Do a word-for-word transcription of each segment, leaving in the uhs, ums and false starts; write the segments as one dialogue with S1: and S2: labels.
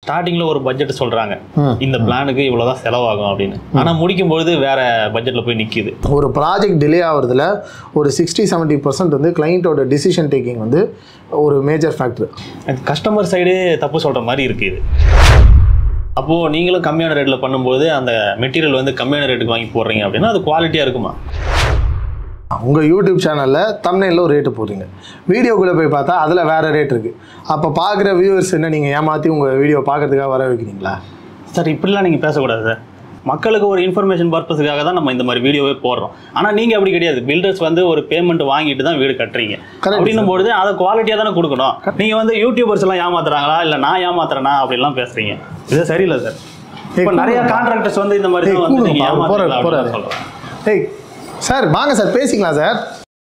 S1: ஸ்டார்டிங்ல ஒரு பட்ஜெட் சொல்றாங்க இந்த பிளானுக்கு இவ்வளவுதான் செலவாகும் அப்படின்னு. ஆனா முடிக்கும் பொழுது வேற பட்ஜெட்ல போய் நிக்குது.
S2: ஒரு ப்ராஜெக்ட் டிலே ஆகுறதுல ஒரு சிக்ஸ்டி செவன்ட்டி பர்சன்ட் வந்து கிளைண்ட்டோட டிசிஷன் டேக்கிங் வந்து ஒரு மேஜர் ஃபேக்டர்.
S1: கஸ்டமர் சைடு தப்பு சொல்ற மாதிரி இருக்கு இது. அப்போ நீங்களும் கம்மியான ரேட்ல பண்ணும்போது அந்த மெட்டீரியல் வந்து கம்மியான ரேட்டுக்கு வாங்கி போடுறீங்க அப்படின்னா அது குவாலிட்டியா இருக்குமா?
S2: உங்கள் யூடியூப் சேனலில் தம்ப்நெயில்ல ஒரு ரேட்டு போடுறீங்க, வீடியோக்குள்ளே போய் பார்த்தா அதில் வேறு ரேட் இருக்குது. அப்போ பார்க்குற வியூவர்ஸ் என்ன நீங்கள் ஏமாற்றி உங்கள் வீடியோ பார்க்கறதுக்காக வர வைக்கிறீங்களா?
S1: சார் இப்படிலாம் நீங்கள் பேசக்கூடாது சார். மக்களுக்கு ஒரு இன்ஃபர்மேஷன் பர்பஸுக்காக தான் நம்ம இந்த மாதிரி வீடியோவே போடுறோம். ஆனால் நீங்கள் அப்படி கிடையாது. பில்டர்ஸ் வந்து ஒரு பேமெண்ட் வாங்கிட்டு தான் வீடு கட்டுறீங்க அப்படின்னும் பொழுது அதை குவாலிட்டியாக தானே கொடுக்கணும். நீங்கள் வந்து யூடியூபர்ஸ் எல்லாம் ஏமாத்துறாங்களா இல்லை நான் ஏமாத்துறேனா அப்படிலாம் பேசுறீங்க. இது சரியில்லை சார். இப்போ நிறைய கான்ட்ராக்டர்ஸ் வந்து இந்த மாதிரி வந்து நீங்கள் ஏமாத்துறீங்க சொல்கிறேன்.
S2: ஏய் சார் வாங்க சார் பேசிக்கலாம் சார்.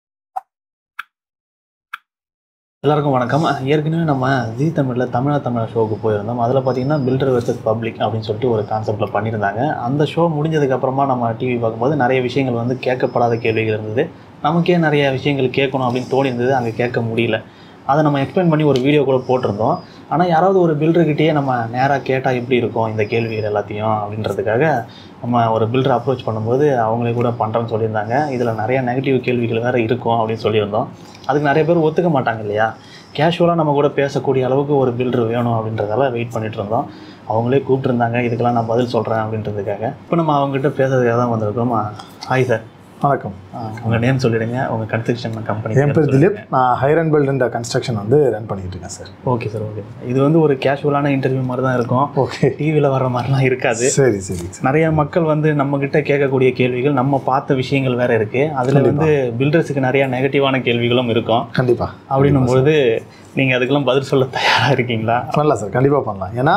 S1: எல்லாருக்கும் வணக்கம். ஏற்கனவே நம்ம ஜீ தமிழில் தமிழா தமிழா ஷோவுக்கு போயிருந்தோம். அதில் பார்த்தீங்கன்னா பில்டர் வெர்சஸ் பப்ளிக் அப்படின்னு சொல்லிட்டு ஒரு கான்செப்டில் பண்ணியிருந்தாங்க. அந்த ஷோ முடிஞ்சதுக்கப்புறமா நம்ம டிவி பார்க்கும்போது நிறைய விஷயங்கள் வந்து கேட்கப்படாத கேள்விகள் இருந்தது. நமக்கே நிறைய விஷயங்கள் கேட்கணும் அப்படின்னு தோணி இருந்தது, அங்கே கேட்க முடியல. அதை நம்ம எக்ஸ்பிளைன் பண்ணி ஒரு வீடியோ கூட போட்டிருந்தோம். ஆனால் யாராவது ஒரு பில்டர்கிட்டயே நம்ம நேராக கேட்டால் எப்படி இருக்கும் இந்த கேள்விகள் எல்லாத்தையும் அப்படின்றதுக்காக நம்ம ஒரு பில்டர் அப்ரோச் பண்ணும்போது அவங்களே கூட பண்ணுறேன்னு சொல்லியிருந்தாங்க. இதில் நிறைய நெகட்டிவ் கேள்விகள் வேறு இருக்கும் அப்படின்னு சொல்லியிருந்தோம். அதுக்கு நிறைய பேர் ஒத்துக்க மாட்டாங்க இல்லையா? கேஷுவலாக நம்ம கூட பேசக்கூடிய அளவுக்கு ஒரு பில்டர் வேணும் அப்படின்றதால வெயிட் பண்ணிகிட்டு இருந்தோம். அவங்களே கூப்பிட்டுருந்தாங்க, இதுக்கெல்லாம் நான் பதில் சொல்கிறேன் அப்படின்றதுக்காக. இப்போ நம்ம அவங்ககிட்ட பேசுறதுக்காக தான் வந்திருக்கோம். Hi sir.
S2: வணக்கம்.
S1: உங்கள் நேம் சொல்லிடுங்க, உங்கள் கன்ஸ்ட்ரக்ஷன் கம்பெனி.
S2: என் பேர் திலீப். நான் ஹைர் அண்ட் பில்ட் கன்ஸ்ட்ரக்ஷன் வந்து ரன் பண்ணிட்டு இருக்கேன் சார்.
S1: Okay sir. ஓகே. இது வந்து ஒரு கேஷுவலான இன்டர்வியூ மாதிரி தான் இருக்கும்.
S2: ஓகே.
S1: டிவியில் வர்ற மாதிரிலாம் இருக்காது.
S2: சரி சரி.
S1: நிறைய மக்கள் வந்து நம்மக்கிட்ட கேட்கக்கூடிய கேள்விகள், நம்ம பார்த்த விஷயங்கள் வேறு இருக்குது. அதில் வந்து பில்டர்ஸுக்கு நிறையா நெகட்டிவான கேள்விகளும் இருக்கும்.
S2: கண்டிப்பாக.
S1: அப்படின்னும்போது நீங்கள் அதுக்கெல்லாம் பதில் சொல்ல தயாராக இருக்கீங்களா?
S2: பண்ணலாம் சார், கண்டிப்பாக பண்ணலாம். ஏன்னா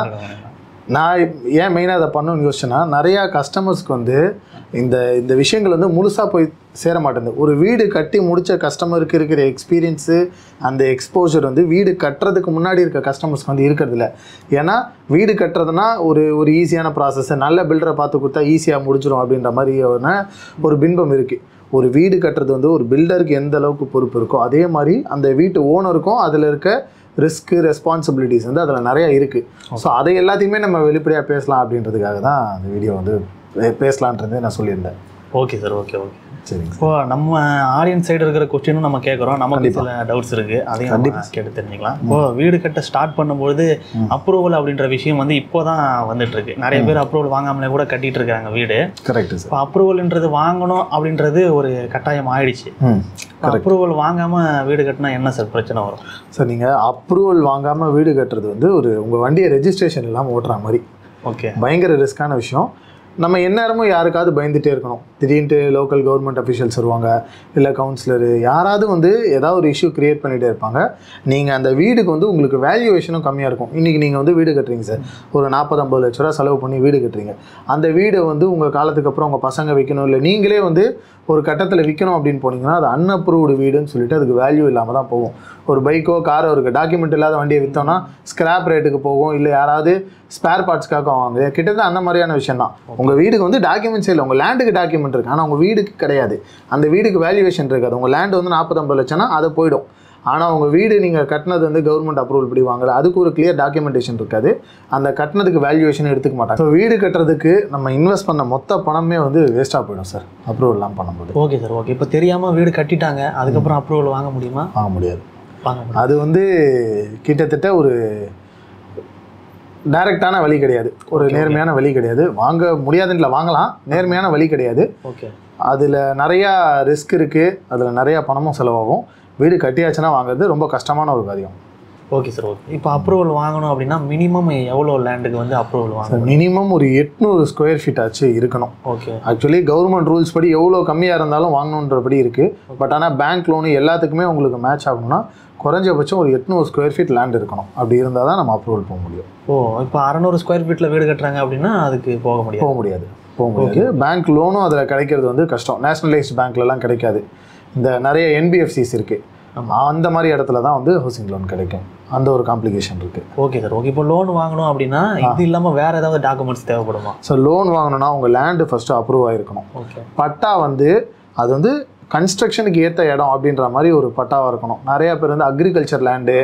S2: நான் ஏன் மெயினாக அதை பண்ணணும்னு யோசிச்சேன்னா, நிறையா கஸ்டமர்ஸ்க்கு வந்து இந்த இந்த விஷயங்கள் வந்து முழுசாக போய் சேர மாட்டேங்குது. ஒரு வீடு கட்டி முடித்த கஸ்டமருக்கு இருக்கிற எக்ஸ்பீரியன்ஸு, அந்த எக்ஸ்போஜர் வந்து வீடு கட்டுறதுக்கு முன்னாடி இருக்க கஸ்டமர்ஸ்க்கு வந்து இருக்கிறதில்ல. ஏன்னா வீடு கட்டுறதுனா ஒரு ஒரு ஈஸியான ப்ராசஸ்ஸு, நல்ல பில்டரை பார்த்து கொடுத்தா ஈஸியாக முடிச்சிடும் அப்படின்ற மாதிரியான ஒரு பின்பம் இருக்குது. ஒரு வீடு கட்டுறது வந்து ஒரு பில்டருக்கு எந்த அளவுக்கு பொறுப்பு இருக்கோ அதே மாதிரி அந்த வீட்டு ஓனருக்கும் அதில் இருக்க ரிஸ்க்கு ரெஸ்பான்சிபிலிட்டிஸ் வந்து அதில் நிறையா இருக்குது. ஸோ அதை எல்லாத்தையுமே நம்ம வெளிப்படையாக பேசலாம் அப்படின்றதுக்காக தான் அந்த வீடியோ வந்து பேசலான்றது நான் சொல்லியிருந்தேன்.
S1: Okay sir. ஓகே ஓகே
S2: சரிங்க.
S1: இப்போ நம்ம ஆடியன்ஸ் சைடு இருக்கிற கொஸ்டினும் நம்ம கேட்குறோம். நமக்கு சில டவுட்ஸ் இருக்குது, அதையும் கண்டிப்பாக கேட்டு தெரிஞ்சுக்கலாம். இப்போ வீடு கட்ட ஸ்டார்ட் பண்ணும்போது அப்ரூவல் அப்படின்ற விஷயம் வந்து இப்போ தான் வந்துட்டு இருக்கு. நிறைய பேர் அப்ரூவல் வாங்காமலே கூட கட்டிட்டு இருக்காங்க வீடு.
S2: கரெக்ட்.
S1: இப்போ அப்ரூவல்ன்றது வாங்கணும் அப்படின்றது ஒரு கட்டாயம் ஆயிடுச்சு. அப்ரூவல் வாங்காமல் வீடு கட்டினா என்ன சார் பிரச்சனை வரும்?
S2: சார் நீங்கள் அப்ரூவல் வாங்காமல் வீடு கட்டுறது வந்து ஒரு உங்கள் வண்டியை ரெஜிஸ்ட்ரேஷன் இல்லாமல் ஓட்டுற மாதிரி.
S1: ஓகே.
S2: பயங்கர ரிஸ்க்கான விஷயம். நம்ம எந்நேரமும் யாருக்காவது பயந்துகிட்டே இருக்கணும். திடீர்னு லோக்கல் கவர்மெண்ட் அஃபிஷியல்ஸ் வருவாங்க, இல்லை கவுன்சிலரு, யாராவது வந்து ஏதாவது ஒரு இஷ்யூ க்ரியேட் பண்ணிகிட்டே இருப்பாங்க. நீங்கள் அந்த வீடுக்கு வந்து உங்களுக்கு வேல்யூவேஷனும் கம்மியாக இருக்கும். இன்றைக்கி நீங்கள் வந்து வீடு கட்டுறீங்க சார், ஒரு நாற்பது ஐம்பது லட்ச ரூபா செலவு பண்ணி வீடு கட்டுறீங்க. அந்த வீடை வந்து உங்கள் காலத்துக்கு அப்புறம் உங்கள் பசங்க விற்கணும், இல்லை நீங்களே வந்து ஒரு கட்டத்தில் விற்கணும் அப்படின்னு போனீங்கன்னா அது அன்அப்ரூவ்டு வீடுன்னு சொல்லிட்டு அதுக்கு வேல்யூ இல்லாமல் தான் போகும். ஒரு பைக்கோ காரோ இருக்குது, டாக்குமெண்ட் இல்லாத வண்டியை விற்றோன்னா ஸ்கிராப் ரேட்டுக்கு போகும், இல்லை யாராவது ஸ்பேர் பார்ட்ஸ்க்காக வாங்க. கிட்டத்தட்ட அந்த மாதிரியான விஷயம் தான். உங்கள் வீடுக்கு வந்து டாக்குமெண்ட்ஸே இல்லை, உங்கள் லேண்டுக்கு டாக்குமெண்ட் இருக்குது, ஆனால் உங்கள் வீடுக்கு கிடையாது. அந்த வீடுக்கு வேல்யூவேஷன் இருக்காது. உங்கள் லேண்டு வந்து நாற்பது ஐம்பது லட்சம்னா அதை போயிடும். ஆனால் உங்கள் வீடு நீங்கள் கட்டினது வந்து கவர்மெண்ட் அப்ரூவல் படி வாங்கல, அதுக்கு ஒரு கிளியர் டாக்குமெண்டேஷன் இருக்காது. அந்த கட்டினதுக்கு வேல்யூவேஷன் எடுத்துக்க மாட்டாங்க. ஸோ வீடு கட்டுறதுக்கு நம்ம இன்வெஸ்ட் பண்ண மொத்த பணமே வந்து வேஸ்ட்டாக போயிடும் சார் அப்ரூவல்லாம் பண்ணும்போது.
S1: Okay sir. ஓகே. இப்போ தெரியாமல் வீடு கட்டிட்டாங்க, அதுக்கப்புறம் அப்ரூவல் வாங்க முடியுமா?
S2: வாங்க முடியாது. அது வந்து கிட்டத்தட்ட ஒரு டைரக்டான வழி கிடையாது, ஒரு நேர்மையான வழி கிடையாது. வாங்க முடியாதுன்ற வாங்கலாம், நேர்மையான வழி கிடையாது.
S1: ஓகே. அதில்
S2: நிறையா ரிஸ்க் இருக்குது, அதில் நிறையா பணமும் செலவாகும். வீடு கட்டியாச்சுன்னா வாங்குறது ரொம்ப கஷ்டமான ஒரு காரியம்.
S1: Okay sir. ஓகே. இப்போ அப்ரூவல் வாங்கணும் அப்படின்னா மினிமம் எவ்வளோ லேண்டுக்கு வந்து அப்ரூவல் வாங்கணும்?
S2: மினிமம் ஒரு எட்நூறு ஸ்கொயர் ஃபீட் ஆச்சு இருக்கணும்.
S1: ஓகே.
S2: ஆக்சுவலி கவர்மெண்ட் ரூல்ஸ் படி எவ்வளோ கம்மியாக இருந்தாலும் வாங்கணுன்றபடி இருக்குது. பட் ஆனால் பேங்க் லோனு எல்லாத்துக்குமே உங்களுக்கு மேட்ச் ஆகணும்னா குறைஞ்சபட்சம் ஒரு எட்நூறு ஸ்கொயர் ஃபீட் லேண்ட் இருக்கணும். அப்படி இருந்தால் தான் நம்ம அப்ரூவல் போக முடியும்.
S1: ஓ, இப்போ அறநூறு ஸ்கொயர் ஃபீட்டில் வீடு கட்டுறாங்க அப்படின்னா அதுக்கு போக முடியாது
S2: போக முடியாது போக முடியாது பேங்க் லோனும் அதில் கிடைக்கிறது வந்து கஷ்டம். நேஷனலைஸ்ட் பேங்க்லலாம் கிடைக்காது. இந்த நிறைய என்பிஎஃப்சிஸ் இருக்குது, அந்த மாதிரி இடத்துல தான் வந்து ஹவுசிங் லோன் கிடைக்கும். அந்த ஒரு காம்ப்ளிகேஷன் இருக்குது.
S1: Okay sir. ஓகே. இப்போ லோன் வாங்கணும் அப்படின்னா இது இல்லாமல் வேறு ஏதாவது டாக்குமெண்ட்ஸ் தேவைப்படுமா?
S2: ஸோ லோன் வாங்கணும்னா உங்கள் லேண்டு ஃபஸ்ட்டு அப்ரூவ் ஆகிருக்கணும்.
S1: ஓகே.
S2: பட்டா வந்து அது வந்து கன்ஸ்ட்ரக்ஷனுக்கு ஏற்ற இடம் அப்படின்ற மாதிரி ஒரு பட்டாவாக இருக்கணும். நிறையா பேர் வந்து அக்ரிகல்ச்சர் லேண்டு,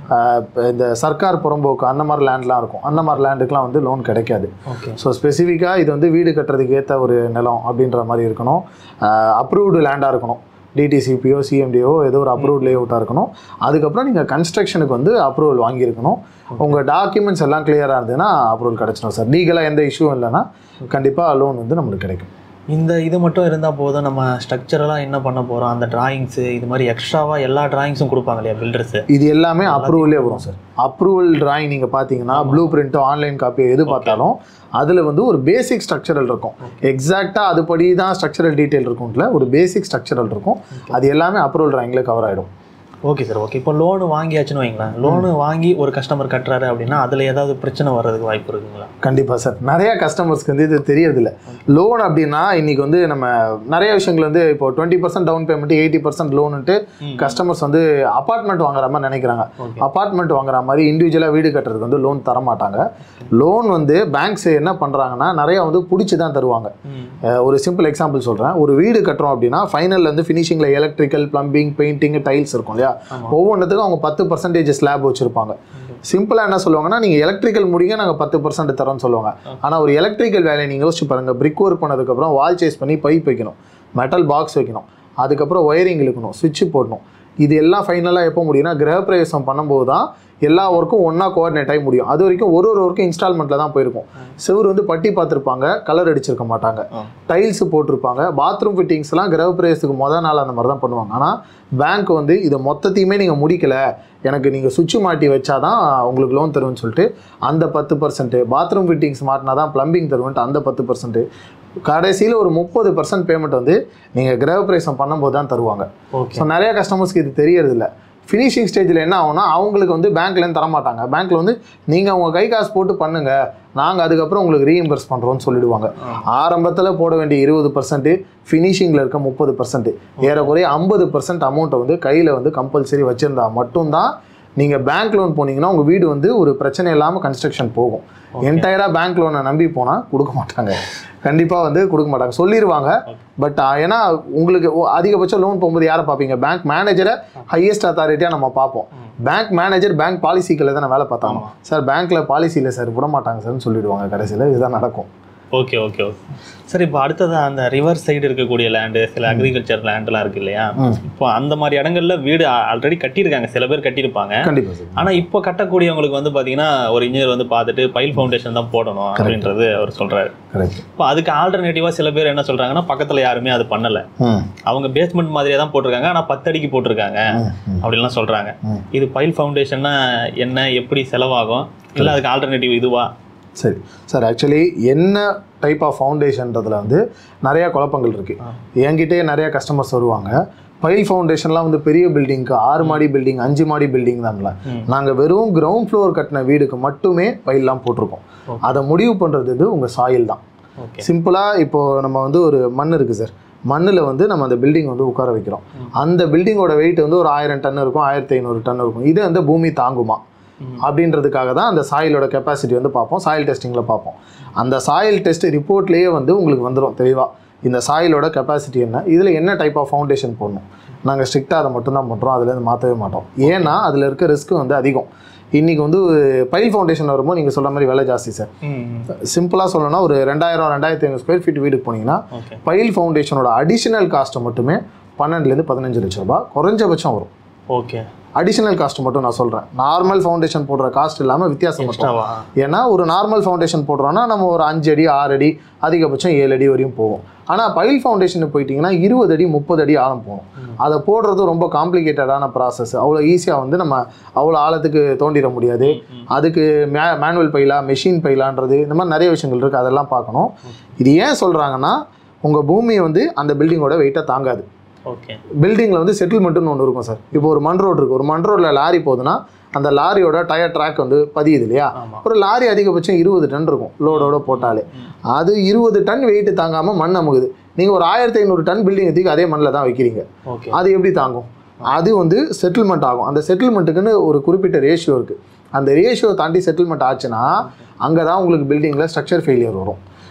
S2: இந்த சர்க்கார் புறம்போக்கு அந்த மாதிரி லேண்ட்லாம் இருக்கும். அந்த மாதிரி லேண்டுக்கெலாம் வந்து லோன் கிடைக்காது. ஸோ ஸ்பெசிஃபிக்காக இது வந்து வீடு கட்டுறதுக்கு ஏற்ற ஒரு நிலம் அப்படின்ற மாதிரி இருக்கணும். அப்ரூவ்டு லேண்டாக இருக்கணும். டிடிசிபியோ சிஎம்டிஓ ஏதோ ஒரு அப்ரூவ்ட் லே அவுட்டாக இருக்கணும். அதுக்கப்புறம் நீங்கள் கன்ஸ்ட்ரக்ஷனுக்கு வந்து அப்ரூவல் வாங்கியிருக்கணும். உங்கள் டாக்குமெண்ட்ஸ் எல்லாம் கிளியராக இருந்ததுன்னா அப்ரூவல் கிடச்சிடும் சார். லீகலாக எந்த இஷ்யூவும் இல்லைன்னா கண்டிப்பாக லோன் வந்து நம்மளுக்கு கிடைக்கும்.
S1: இந்த இது மட்டும் இருந்தால் போதும், நம்ம ஸ்ட்ரக்சரெல்லாம் என்ன பண்ண போகிறோம், அந்த டிராயிங்ஸு இது மாதிரி எக்ஸ்ட்ராவாக எல்லா டிராயிங்ஸும் கொடுப்பாங்க இல்லையா பில்டர்ஸு,
S2: இது எல்லாமே அப்ரூவலே வரும் சார். அப்ரூவல் டிராயிங் நீங்கள் பார்த்தீங்கன்னா ப்ளூ பிரிண்ட்டோ ஆன்லைன் காப்பியோ எது பார்த்தாலும் அதில் வந்து ஒரு பேசிக் ஸ்ட்ரக்சரல் இருக்கும். எக்ஸாக்டாக அதுபடி தான் ஸ்ட்ரக்சரல் டீட்டெயில் இருக்கும்ல, ஒரு பேசிக் ஸ்ட்ரக்சரல் இருக்கும். அது எல்லாமே அப்ரூவல் டிராயிங்கில் கவர் ஆகிடும்.
S1: Okay sir. ஓகே, இப்போ லோனு வாங்கியாச்சுன்னு வைங்களேன், லோனு வாங்கி ஒரு கஸ்டமர் கட்டுறாரு அப்படின்னா அதில் ஏதாவது பிரச்சனை வர்றதுக்கு வாய்ப்பு இருக்குங்களா?
S2: கண்டிப்பாக சார். நிறையா கஸ்டமர்ஸ்க்கு வந்து இது தெரியறதில்ல. லோன் அப்படின்னா இன்றைக்கி வந்து நம்ம நிறைய விஷயங்கள் வந்து இப்போ twenty percent down payment eighty percent லோனுன்ட்டு கஸ்டமர்ஸ் வந்து அப்பார்ட்மெண்ட் வாங்குற மாதிரி நினைக்கிறாங்க. அப்பார்ட்மெண்ட் வாங்குற மாதிரி இண்டிவிஜுவலாக வீடு கட்டுறதுக்கு வந்து லோன் தர மாட்டாங்க. லோன் வந்து பேங்க்ஸ் என்ன பண்ணுறாங்கன்னா நிறையா வந்து பிடிச்சி தான் தருவாங்க. ஒரு சிம்பிள் எக்ஸாம்பிள் சொல்கிறேன். ஒரு வீடு கட்டுறோம் அப்படின்னா ஃபைனலில் வந்து ஃபினிஷிங்கில் எலக்ட்ரிக்கல், பிளம்பிங், பெயிண்டிங், டைல்ஸ் இருக்கும் இல்லையா, ஒவ்வொன்றுத்துக்கும் அவங்க பத்து பர்சன்டேஜ் ஸ்லாப் வச்சிருப்பாங்க. சிம்பிளாக என்ன சொல்லுவாங்கன்னா, நீங்கள் எலக்ட்ரிக்கல் முடிங்க நாங்கள் பத்து பர்சன்ட் தரோம்னு சொல்லுவாங்க. ஆனால் ஒரு எலக்ட்ரிக்கல் வேலையை நீங்கள் யோசிச்சு பாருங்கள். பிரிக் ஒர்க் பண்ணதுக்கப்புறம் வால் சேஸ் பண்ணி பைப் வைக்கணும், மெட்டல் பாக்ஸ் வைக்கணும், அதுக்கப்புறம் ஒயரிங் இழுக்கணும், சுவிட்ச் போடணும். இது எல்லாம் ஃபைனலாக எப்போ முடியும்னா கிரகப்பிரவேசம் பண்ணும்போது தான் எல்லா ஒர்க்கும் ஒன்றா கோஆர்டினேட் ஆகி முடியும். அது வரைக்கும் ஒரு ஒரு ஒர்க்கும் இன்ஸ்டால்மெண்ட்டில் தான் போயிருக்கும். செவர் வந்து பட்டி பார்த்துருப்பாங்க, கலர் அடிச்சிருக்க மாட்டாங்க, டைல்ஸ் போட்டிருப்பாங்க, பாத்ரூம் ஃபிட்டிங்ஸ்லாம் கிரகப்பிரவேசத்துக்கு மொதல் நாள் அந்த மாதிரி தான் பண்ணுவாங்க. ஆனால் பேங்க் வந்து இதை மொத்தத்தையுமே நீங்கள் முடிக்கலை, எனக்கு நீங்கள் சுவிட்ச் மாட்டி வச்சா தான் உங்களுக்கு லோன் தருவேன்னு சொல்லிட்டு அந்த பத்து பர்சன்ட்டு, பாத்ரூம் ஃபிட்டிங்ஸ் மாட்டினா தான் ப்ளம்பிங் தருவேன்ட்டு அந்த பத்து பர்சன்ட்டு, கடைசியில் ஒரு முப்பது பர்சன்ட் பேமெண்ட் வந்து நீங்கள் கிரகப்பிரவேசம் பண்ணும்போது தான் தருவாங்க. ஸோ நிறைய கஸ்டமர்ஸ்க்கு இது தெரியறதில்ல. ஃபினிஷிங் ஸ்டேஜில் என்ன ஆகும்னா அவங்களுக்கு வந்து பேங்க்லேருந்து தரமாட்டாங்க. பேங்க்கில் வந்து நீங்கள் அவங்க கை காசு போட்டு பண்ணுங்கள், நாங்கள் அதுக்கப்புறம் உங்களுக்கு ரீஎம்பர்ஸ் பண்ணுறோன்னு சொல்லிடுவாங்க. ஆரம்பத்தில் போட வேண்டிய இருபது பர்சன்ட், ஃபினிஷிங்கில் இருக்க முப்பது பர்சன்ட், ஏறக்குறைய ஐம்பது பர்சன்ட் அமௌண்ட்டை வந்து கையில் வந்து கம்பல்சரி வச்சுருந்தா மட்டும்தான் நீங்கள் பேங்க் லோன் போனீங்கன்னா உங்கள் வீடு வந்து ஒரு பிரச்சனை இல்லாமல் கன்ஸ்ட்ரக்ஷன் போகும். என்டையராக பேங்க் லோனை நம்பி போனால் கொடுக்க மாட்டாங்க, கண்டிப்பாக வந்து கொடுக்க மாட்டாங்க, சொல்லிடுவாங்க. பட் ஏன்னா உங்களுக்கு அதிகபட்சம் லோன் போகும்போது யாரை பார்ப்பீங்க? பேங்க் மேனேஜரை ஹையஸ்ட் அத்தாரிட்டியாக நம்ம பார்ப்போம். பேங்க் மேனேஜர் பேங்க் பாலிசிக்கில் தானே வேலை பார்த்தாங்க. சார் பேங்க்கில் பாலிசி இல்லை சார், விட மாட்டாங்க சார்னு சொல்லிடுவாங்க. கடைசியில் இதுதான் நடக்கும்.
S1: Okay okay okay sir. இப்போ அடுத்தது அந்த ரிவர் சைடு இருக்கக்கூடிய லேண்டு, சில அக்ரிகல்ச்சர் லேண்ட்லாம் இருக்கு இல்லையா, இப்போ அந்த மாதிரி இடங்கள்ல வீடு ஆல்ரெடி கட்டியிருக்காங்க, சில பேர் கட்டியிருப்பாங்க.
S2: கண்டிப்பாக சார்.
S1: ஆனால் இப்போ கட்டக்கூடியவங்களுக்கு வந்து பார்த்தீங்கன்னா ஒரு இன்ஜினியர் வந்து பார்த்துட்டு பைல் ஃபவுண்டேஷன் தான் போடணும் அப்படின்றது அவர் சொல்கிறாரு. இப்போ அதுக்கு ஆல்டர்னேட்டிவாக சில பேர் என்ன சொல்கிறாங்கன்னா, பக்கத்தில் யாருமே அது பண்ணலை, அவங்க பேஸ்மெண்ட் மாதிரியே தான் போட்டிருக்காங்க, ஆனால் பத்து அடிக்கு போட்டிருக்காங்க அப்படின்லாம் சொல்கிறாங்க. இது பைல் ஃபவுண்டேஷன்னா என்ன, எப்படி செலவாகும், இல்லை அதுக்கு ஆல்டர்னேட்டிவ் இதுவா?
S2: சரி சார், ஆக்சுவலி என்ன டைப் ஆஃப் ஃபவுண்டேஷன்றதுல வந்து நிறையா குழப்பங்கள் இருக்குது. என்கிட்டே நிறையா கஸ்டமர்ஸ் வருவாங்க, பைல் ஃபவுண்டேஷன்லாம் வந்து பெரிய பில்டிங்க்கு ஆறு மாடி பில்டிங், அஞ்சு மாடி பில்டிங் தான்ல, நாங்கள் வெறும் கிரவுண்ட் ஃப்ளோர் கட்டின வீடுக்கு மட்டுமே பைல்லாம் போட்டிருக்கோம். அதை முடிவு பண்ணுறது இது உங்கள் சாயில் தான். சிம்பிளாக இப்போது நம்ம வந்து ஒரு மண் இருக்குது சார், மண்ணில் வந்து நம்ம அந்த பில்டிங் வந்து உட்கார வைக்கிறோம். அந்த பில்டிங்கோட வெயிட் வந்து ஒரு ஆயிரம் டன் இருக்கும், ஆயிரத்தி ஐநூறு டன் இருக்கும். இது வந்து பூமி தாங்குமா அப்படின்றதுக்காக தான் அந்த சாயிலோட கெப்பாசிட்டி வந்து பார்ப்போம், சாயில் டெஸ்டிங்கில் பார்ப்போம். அந்த சாயில் டெஸ்ட் ரிப்போர்ட்லேயே வந்து உங்களுக்கு வந்துடும் தெளிவாக இந்த சாயிலோட கெப்பாசிட்டி என்ன, இதில் என்ன டைப் ஆஃப் ஃபவுண்டேஷன் போடணும். நாங்கள் ஸ்ட்ரிக்டாக அதை மட்டும்தான் பண்ணுறோம், அதுலேருந்து மாற்றவே மாட்டோம். ஏன்னா அதில் இருக்க ரிஸ்க் வந்து அதிகம். இன்றைக்கி வந்து பைல் ஃபவுண்டேஷன் வரும்போது நீங்கள் சொல்கிற மாதிரி விலை ஜாஸ்தி சார். சிம்பிளாக சொல்லணும்னா ஒரு ரெண்டாயிரம் ரெண்டாயிரத்தி ஐநூறு ஸ்கொயர் ஃபீட் வீடுக்கு போனீங்கன்னா பைல் ஃபவுண்டேஷனோட அடிஷனல் காஸ்ட்டை மட்டுமே பன்னெண்டுலேருந்து பதினஞ்சு லட்ச ரூபா குறைஞ்சபட்சம் வரும்.
S1: ஓகே,
S2: அடிஷனல் காஸ்ட் மட்டும் நான் சொல்கிறேன், நார்மல் ஃபவுண்டேஷன் போடுற காஸ்ட் இல்லாமல் வித்தியாசம் மட்டும். ஏன்னா ஒரு நார்மல் ஃபவுண்டேஷன் போடுறோன்னா நம்ம ஒரு அஞ்சு அடி ஆறு அடி அதிகபட்சம் ஏழு அடி வரையும் போகும். ஆனால் பைல் ஃபவுண்டேஷன் போயிட்டிங்கன்னா இருபது அடி முப்பது அடி ஆழம் போகும். அதை போடுறது ரொம்ப காம்ப்ளிகேட்டடான ப்ராசஸ். அவ்வளோ ஈஸியாக வந்து நம்ம அவ்வளோ ஆழத்துக்கு தோண்டிட முடியாது. அதுக்கு மே மேனுவல் பைலா, மெஷின் பைலான்றது, இந்த மாதிரி நிறைய விஷயங்கள் இருக்குது, அதெல்லாம் பார்க்கணும். இது ஏன் சொல்கிறாங்கன்னா, உங்கள் பூமியை வந்து அந்த பில்டிங்கோட வெயிட்டாக தாங்காது.
S1: ஓகே,
S2: பில்டிங்கில் வந்து செட்டில்மெண்ட்டுன்னு ஒன்று இருக்கும் சார். இப்போ ஒரு மண் ரோடு இருக்குது, ஒரு மண் ரோடில் லாரி போகுதுன்னா அந்த லாரியோட டயர் ட்ராக் வந்து பதியுது இல்லையா. ஒரு லாரி அதிகபட்சம் இருபது டன் இருக்கும் லோடோட போட்டாலே. அது இருபது டன் வெயிட் தாங்காமல் மண் அமுகுது. நீங்கள் ஒரு ஆயிரத்தி ஐநூறு டன் பில்டிங் எதுக்கு அதே மண்ணில் தான் வைக்கிறீங்க, அது எப்படி தாங்கும்? அது வந்து செட்டில்மெண்ட் ஆகும். அந்த செட்டில்மெண்ட்டுக்குன்னு ஒரு குறிப்பிட்ட ரேஷியோ இருக்குது. அந்த ரேஷியோ தாண்டி செட்டில்மெண்ட் ஆச்சுன்னா அங்கே தான் உங்களுக்கு பில்டிங்கில் ஸ்ட்ரக்சர் ஃபெயிலியர் வரும்.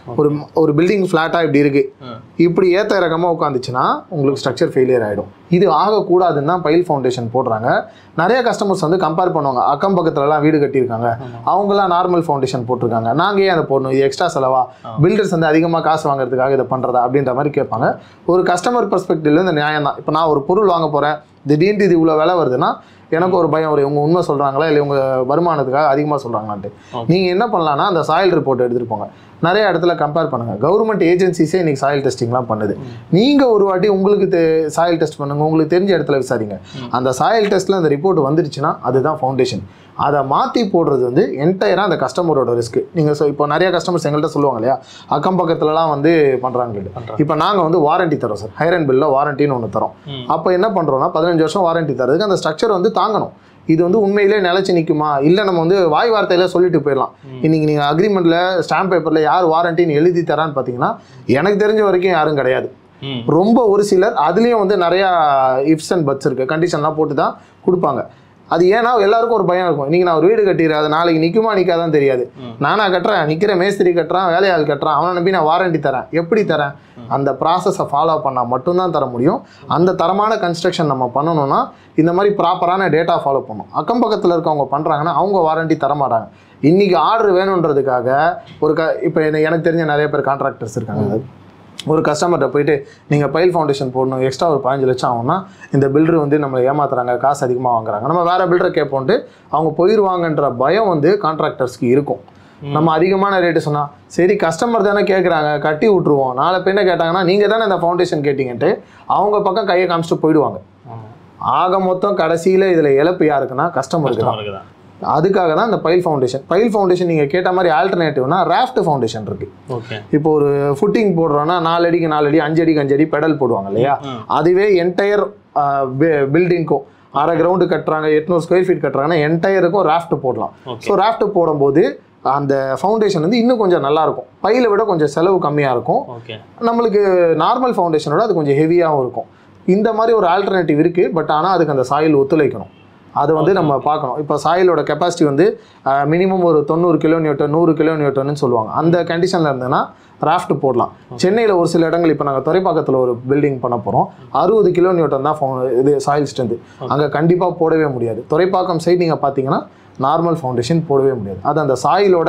S2: ஒரு ஒரு பில்டிங் ஃப்ளாட்டாக இப்படி இருக்குது, இப்படி ஏற்ற இறக்கமாக உட்காந்துச்சுன்னா உங்களுக்கு ஸ்ட்ரக்சர் ஃபெயிலியர் ஆகிடும். இது ஆகக்கூடாதுன்னு தான் பைல் ஃபவுண்டேஷன் போடுறாங்க. நிறைய கஸ்டமர்ஸ் வந்து கம்பேர் பண்ணுவாங்க, அக்கம் பக்கத்துலலாம் வீடு கட்டியிருக்காங்க, அவங்களாம் நார்மல் ஃபவுண்டேஷன் போட்டிருக்காங்க, நாங்கள் ஏன் அதை போடணும், இது எக்ஸ்ட்ரா செலவா, பில்டர்ஸ் வந்து அதிகமாக காசு வாங்குறதுக்காக இதை பண்ணுறதா அப்படின்ற மாதிரி கேட்பாங்க. ஒரு கஸ்டமர் பெர்ஸ்பெக்டிவ்ல இந்த நியாயம் தான். இப்போ நான் ஒரு பொருள் வாங்க போகிறேன், திடீர்னு இது இவ்வளோ விலை வருதுன்னா எனக்கு ஒரு பயம், ஒரு இவங்க உண்மை சொல்கிறாங்களா இல்லை இவங்க வருமானத்துக்காக அதிகமாக சொல்கிறாங்களான்ட்டு. நீங்கள் என்ன பண்ணலான்னா அந்த சாயில் ரிப்போர்ட் எடுத்துகிட்டு போங்க, நிறைய இடத்துல கம்பேர் பண்ணுங்கள். கவர்மெண்ட் ஏஜென்சிஸே இன்றைக்கி சாயில் டெஸ்டிங்லாம் பண்ணுது. நீங்கள் ஒரு வாட்டி உங்களுக்கு தெ சாயில் டெஸ்ட் பண்ணுங்கள், உங்களுக்கு தெரிஞ்ச இடத்துல விசாரிங்க. அந்த சாயில் டெஸ்ட்டில் அந்த ரிப்போர்ட் வந்துருச்சுன்னா அதுதான் ஃபவுண்டேஷன். அதை மாற்றி போடுறது வந்து என்டையராக அந்த கஸ்டமரோட ரிஸ்க்கு. நீங்கள் ஸோ இப்போ நிறைய கஸ்டமர்ஸ் எங்கள்கிட்ட சொல்லுவாங்க இல்லையா, அக்கம் பக்கத்துலலாம் வந்து பண்ணுறாங்க. இப்போ நாங்கள் வந்து வாரண்டி தரோம் சார், ஹையர் அண்ட் பில்லில் வாரண்டின்னு ஒன்று தரோம். அப்போ என்ன பண்ணுறோன்னா பதினஞ்சு வருஷம் வாரண்டி தரதுக்கு அந்த ஸ்ட்ரக்சர் வந்து தாங்கணும். இது வந்து உண்மையிலே நிலைச்சு நிற்குமா இல்லை நம்ம வந்து வாய் வார்த்தையில் சொல்லிட்டு போயிடலாம். இன்றைக்கி நீங்கள் அக்ரிமெண்ட்டில் ஸ்டாம்ப் பேப்பரில் யார் வாரண்டின்னு எழுதி தரான்னு பார்த்தீங்கன்னா எனக்கு தெரிஞ்ச வரைக்கும் யாரும் கிடையாது. ரொம்ப ஒரு சிலர் அதுலேயும் வந்து நிறையா இஃப்ஸ் அண்ட் பட்ஸ் இருக்குது, கண்டிஷன்லாம் போட்டு தான் கொடுப்பாங்க. அது ஏன்னா எல்லாருக்கும் ஒரு பயம் இருக்கும், இன்றைக்கி நான் ஒரு வீடு கட்டிடுறேன், அது நாளைக்கு நிற்குமா நிற்காதான் தெரியாது. நானாக கட்டுறேன், நிற்கிற மேஸ்திரி கட்டுறான், வேலையாள் கட்டுறான், அவனை நம்பி நான் வாரண்டி தரேன், எப்படி தரேன்? அந்த ப்ராசஸை ஃபாலோ பண்ணால் மட்டும்தான் தர முடியும். அந்த தரமான கன்ஸ்ட்ரக்ஷன் நம்ம பண்ணணும்னா இந்த மாதிரி ப்ராப்பரான டேட்டா ஃபாலோ பண்ணணும். அக்கம் பக்கத்தில் இருக்கவங்க பண்ணுறாங்கன்னா அவங்க வாரண்டி தர மாட்டாங்க. இன்றைக்கி ஆர்டர் வேணுன்றதுக்காக ஒரு க இப்போ எனக்கு தெரிஞ்ச நிறைய பேர் கான்ட்ராக்டர்ஸ் இருக்காங்க. ஒரு கஸ்டமர்கிட்ட போயிட்டு நீங்கள் பைல் ஃபவுண்டேஷன் போடணும், எக்ஸ்ட்ரா ஒரு பதினஞ்சு லட்சம் ஆகும்னா இந்த பில்டர் வந்து நம்மளை ஏமாத்துறாங்க, காசு அதிகமாக வாங்குறாங்க, நம்ம வேறு பில்டரை கேட்போன்ட்டு அவங்க போயிடுவாங்கன்ற பயம் வந்து கான்ட்ராக்டர்ஸ்க்கு இருக்கும். நம்ம அதிகமான ரேட்டு சொன்னால் சரி கஸ்டமர் தானே கேட்குறாங்க கட்டி விட்ருவோம், நாளை பின்ன கேட்டாங்கன்னா நீங்கள் தானே இந்த ஃபவுண்டேஷன் கேட்டிங்கன்ட்டு அவங்க பக்கம் கையை காமிச்சிட்டு போயிடுவாங்க. ஆக மொத்தம் கடைசியில் இதில் இழப்பு யாருக்குன்னா கஸ்டமருக்கு தான். அதுக்காக தான் இந்த பைல் ஃபவுண்டேஷன். பைல் ஃபவுண்டேஷன் நீங்கள் கேட்ட மாதிரி ஆல்டர்னேட்டிவ்னா ராஃப்ட் ஃபவுண்டேஷன் இருக்குது. ஓகே, இப்போ ஒரு ஃபுட்டிங் போடுறோன்னா நாலு அடிக்கு நாலு அடி அஞ்சு அடிக்கு அஞ்சு அடி பெடல் போடுவாங்க இல்லையா, அதுவே என்டையர் பில்டிங்க்கும் அரை கிரவுண்டு கட்டுறாங்க, எட்நூறு ஸ்கொயர் ஃபீட் கட்டுறாங்கன்னா என்டையருக்கும் ராஃப்ட் போடலாம். ஸோ ராஃப்ட் போடும்போது அந்த ஃபவுண்டேஷன் வந்து இன்னும் கொஞ்சம் நல்லாயிருக்கும், பையில விட கொஞ்சம் செலவு கம்மியாக இருக்கும். நம்மளுக்கு நார்மல் ஃபவுண்டேஷனோட அது கொஞ்சம் ஹெவியாகவும் இருக்கும். இந்த மாதிரி ஒரு ஆல்டர்னேட்டிவ் இருக்குது. பட் ஆனால் அதுக்கு அந்த சாயில் ஒத்துழைக்கணும், அது வந்து நம்ம பார்க்கணும். இப்போ சாயிலோட கெப்பாசிட்டி வந்து மினிமம் ஒரு தொண்ணூறு கிலோ நியூட்டன் நூறு கிலோ நியூட்டன்னு சொல்லுவாங்க. அந்த கண்டிஷனில் இருந்ததுன்னா ராஃப்ட் போடலாம். சென்னையில் ஒரு சில இடங்கள் இப்போ நாங்கள் துறைப்பாக்கத்தில் ஒரு பில்டிங் பண்ண போகிறோம், அறுபது கிலோ நியூட்டன் தான் ஃபவு இது சாயில் ஸ்ட்ரென்த்து. அங்கே கண்டிப்பாக போடவே முடியாது. துறைப்பாக்கம் சைடு நீங்கள் பார்த்தீங்கன்னா நார்மல் ஃபவுண்டேஷன் போடவே முடியாது. அது அந்த சாயிலோட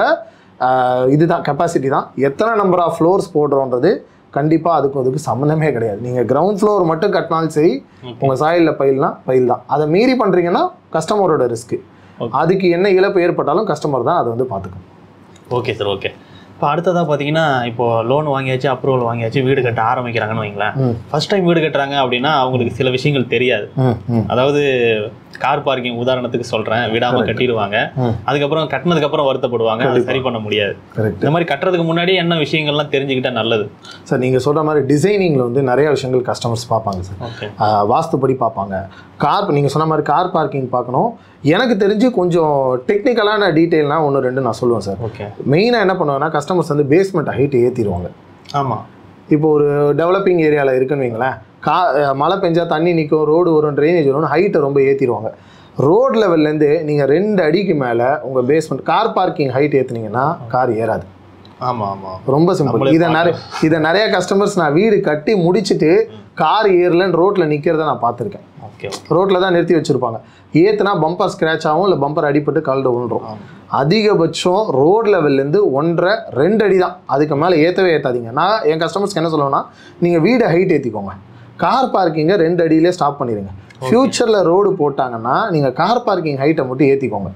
S2: இதுதான் கெப்பாசிட்டி தான். எத்தனை நம்பர் ஆஃப் ஃப்ளோர்ஸ் போடுறோன்றது கண்டிப்பாக அதுக்கும் அதுக்கு சம்மந்தமே கிடையாது. நீங்கள் கிரவுண்ட் ஃப்ளோர் மட்டும் கட்டினாலும் சரி உங்கள் சாயிலில் பயில்னா பயில் தான். அதை மீறி பண்ணுறீங்கன்னா கஸ்டமரோட ரிஸ்க்கு. அதுக்கு என்ன இழப்பு ஏற்பட்டாலும் கஸ்டமர் தான் அதை வந்து பார்த்துக்கணும்.
S1: Okay sir, okay. இப்போ அடுத்ததாக பார்த்தீங்கன்னா இப்போ லோன் வாங்கியாச்சு, அப்ரூவல் வாங்கியாச்சு, வீடு கட்ட ஆரம்பிக்கிறாங்கன்னு வைங்களேன். ஃபர்ஸ்ட் டைம் வீடு கட்டுறாங்க அப்படின்னா அவங்களுக்கு சில விஷயங்கள் தெரியாது. அதாவது கார் பார்க்கிங் உதாரணத்துக்கு சொல்கிறேன், விடாமல் கட்டிடுவாங்க, அதுக்கப்புறம் கட்டினதுக்கப்புறம் வருத்தப்படுவாங்க, அது சரி பண்ண முடியாது. இந்த மாதிரி கட்டுறதுக்கு முன்னாடி என்ன விஷயங்கள்லாம் தெரிஞ்சுக்கிட்டா நல்லது
S2: சார்? நீங்கள் சொல்கிற மாதிரி டிசைனிங்கில் வந்து நிறைய விஷயங்கள் கஸ்டமர்ஸ் பார்ப்பாங்க சார். வாஸ்துப்படி பார்ப்பாங்க. கார் நீங்கள் சொன்ன மாதிரி கார் பார்க்கிங் பார்க்கணும். எனக்கு தெரிஞ்சு கொஞ்சம் டெக்னிக்கலான டீட்டெயில்னா ஒன்று ரெண்டு நான் சொல்லுவேன் சார். ஓகே, மெயினாக என்ன பண்ணுவேன்னா கஸ்டமர்ஸ் வந்து பேஸ்மெண்ட் ஹைட் ஏற்றிடுவாங்க. ஆமாம், இப்போ ஒரு டெவலப்பிங் ஏரியாவில் இருக்குன்னு வைங்களேன், கா மழை பெஞ்சால் தண்ணி நிற்கும், ரோடு வரும், ட்ரைனேஜ் வரும்னு ஹைட்டை ரொம்ப ஏற்றிடுவாங்க. ரோட் லெவல்லேருந்து நீங்கள் ரெண்டு அடிக்கு மேலே உங்கள் பேஸ்மெண்ட் கார் பார்க்கிங் ஹைட் ஏற்றுனீங்கன்னா கார் ஏறாது. ஆமாம் ஆமாம், ரொம்ப சிம்பிள். இதை நிறைய இதை நிறைய கஸ்டமர்ஸ் நான் வீடு கட்டி முடிச்சுட்டு கார் ஏறலன்னு ரோட்டில் நிற்கிறத நான் பார்த்துருக்கேன். ஓகே, ரோட்டில் தான் நிறுத்தி வச்சுருப்பாங்க. ஏற்றுனா பம்பர் ஸ்க்ராட்ச் ஆகும், இல்லை பம்பர் அடிப்பட்டு கல்ட விழுந்துரும். அதிகபட்சம் ரோட் லெவல்லேருந்து ஒன்றரை ரெண்டு அடி தான், அதுக்கு மேலே ஏற்றவே ஏற்றாதீங்க. நான் என் கஸ்டமர்ஸ்க்கு என்ன சொல்லுவேன்னா, நீங்கள் வீடு ஹைட் ஏற்றிக்கோங்க, கார் பார்க்கிங்கை ரெண்டு அடியிலே ஸ்டாப் பண்ணிடுங்க. ஃப்யூச்சரில் ரோடு போட்டாங்கன்னா நீங்கள் கார் பார்க்கிங் ஹைட்டை மட்டும் ஏற்றிக்கோங்க.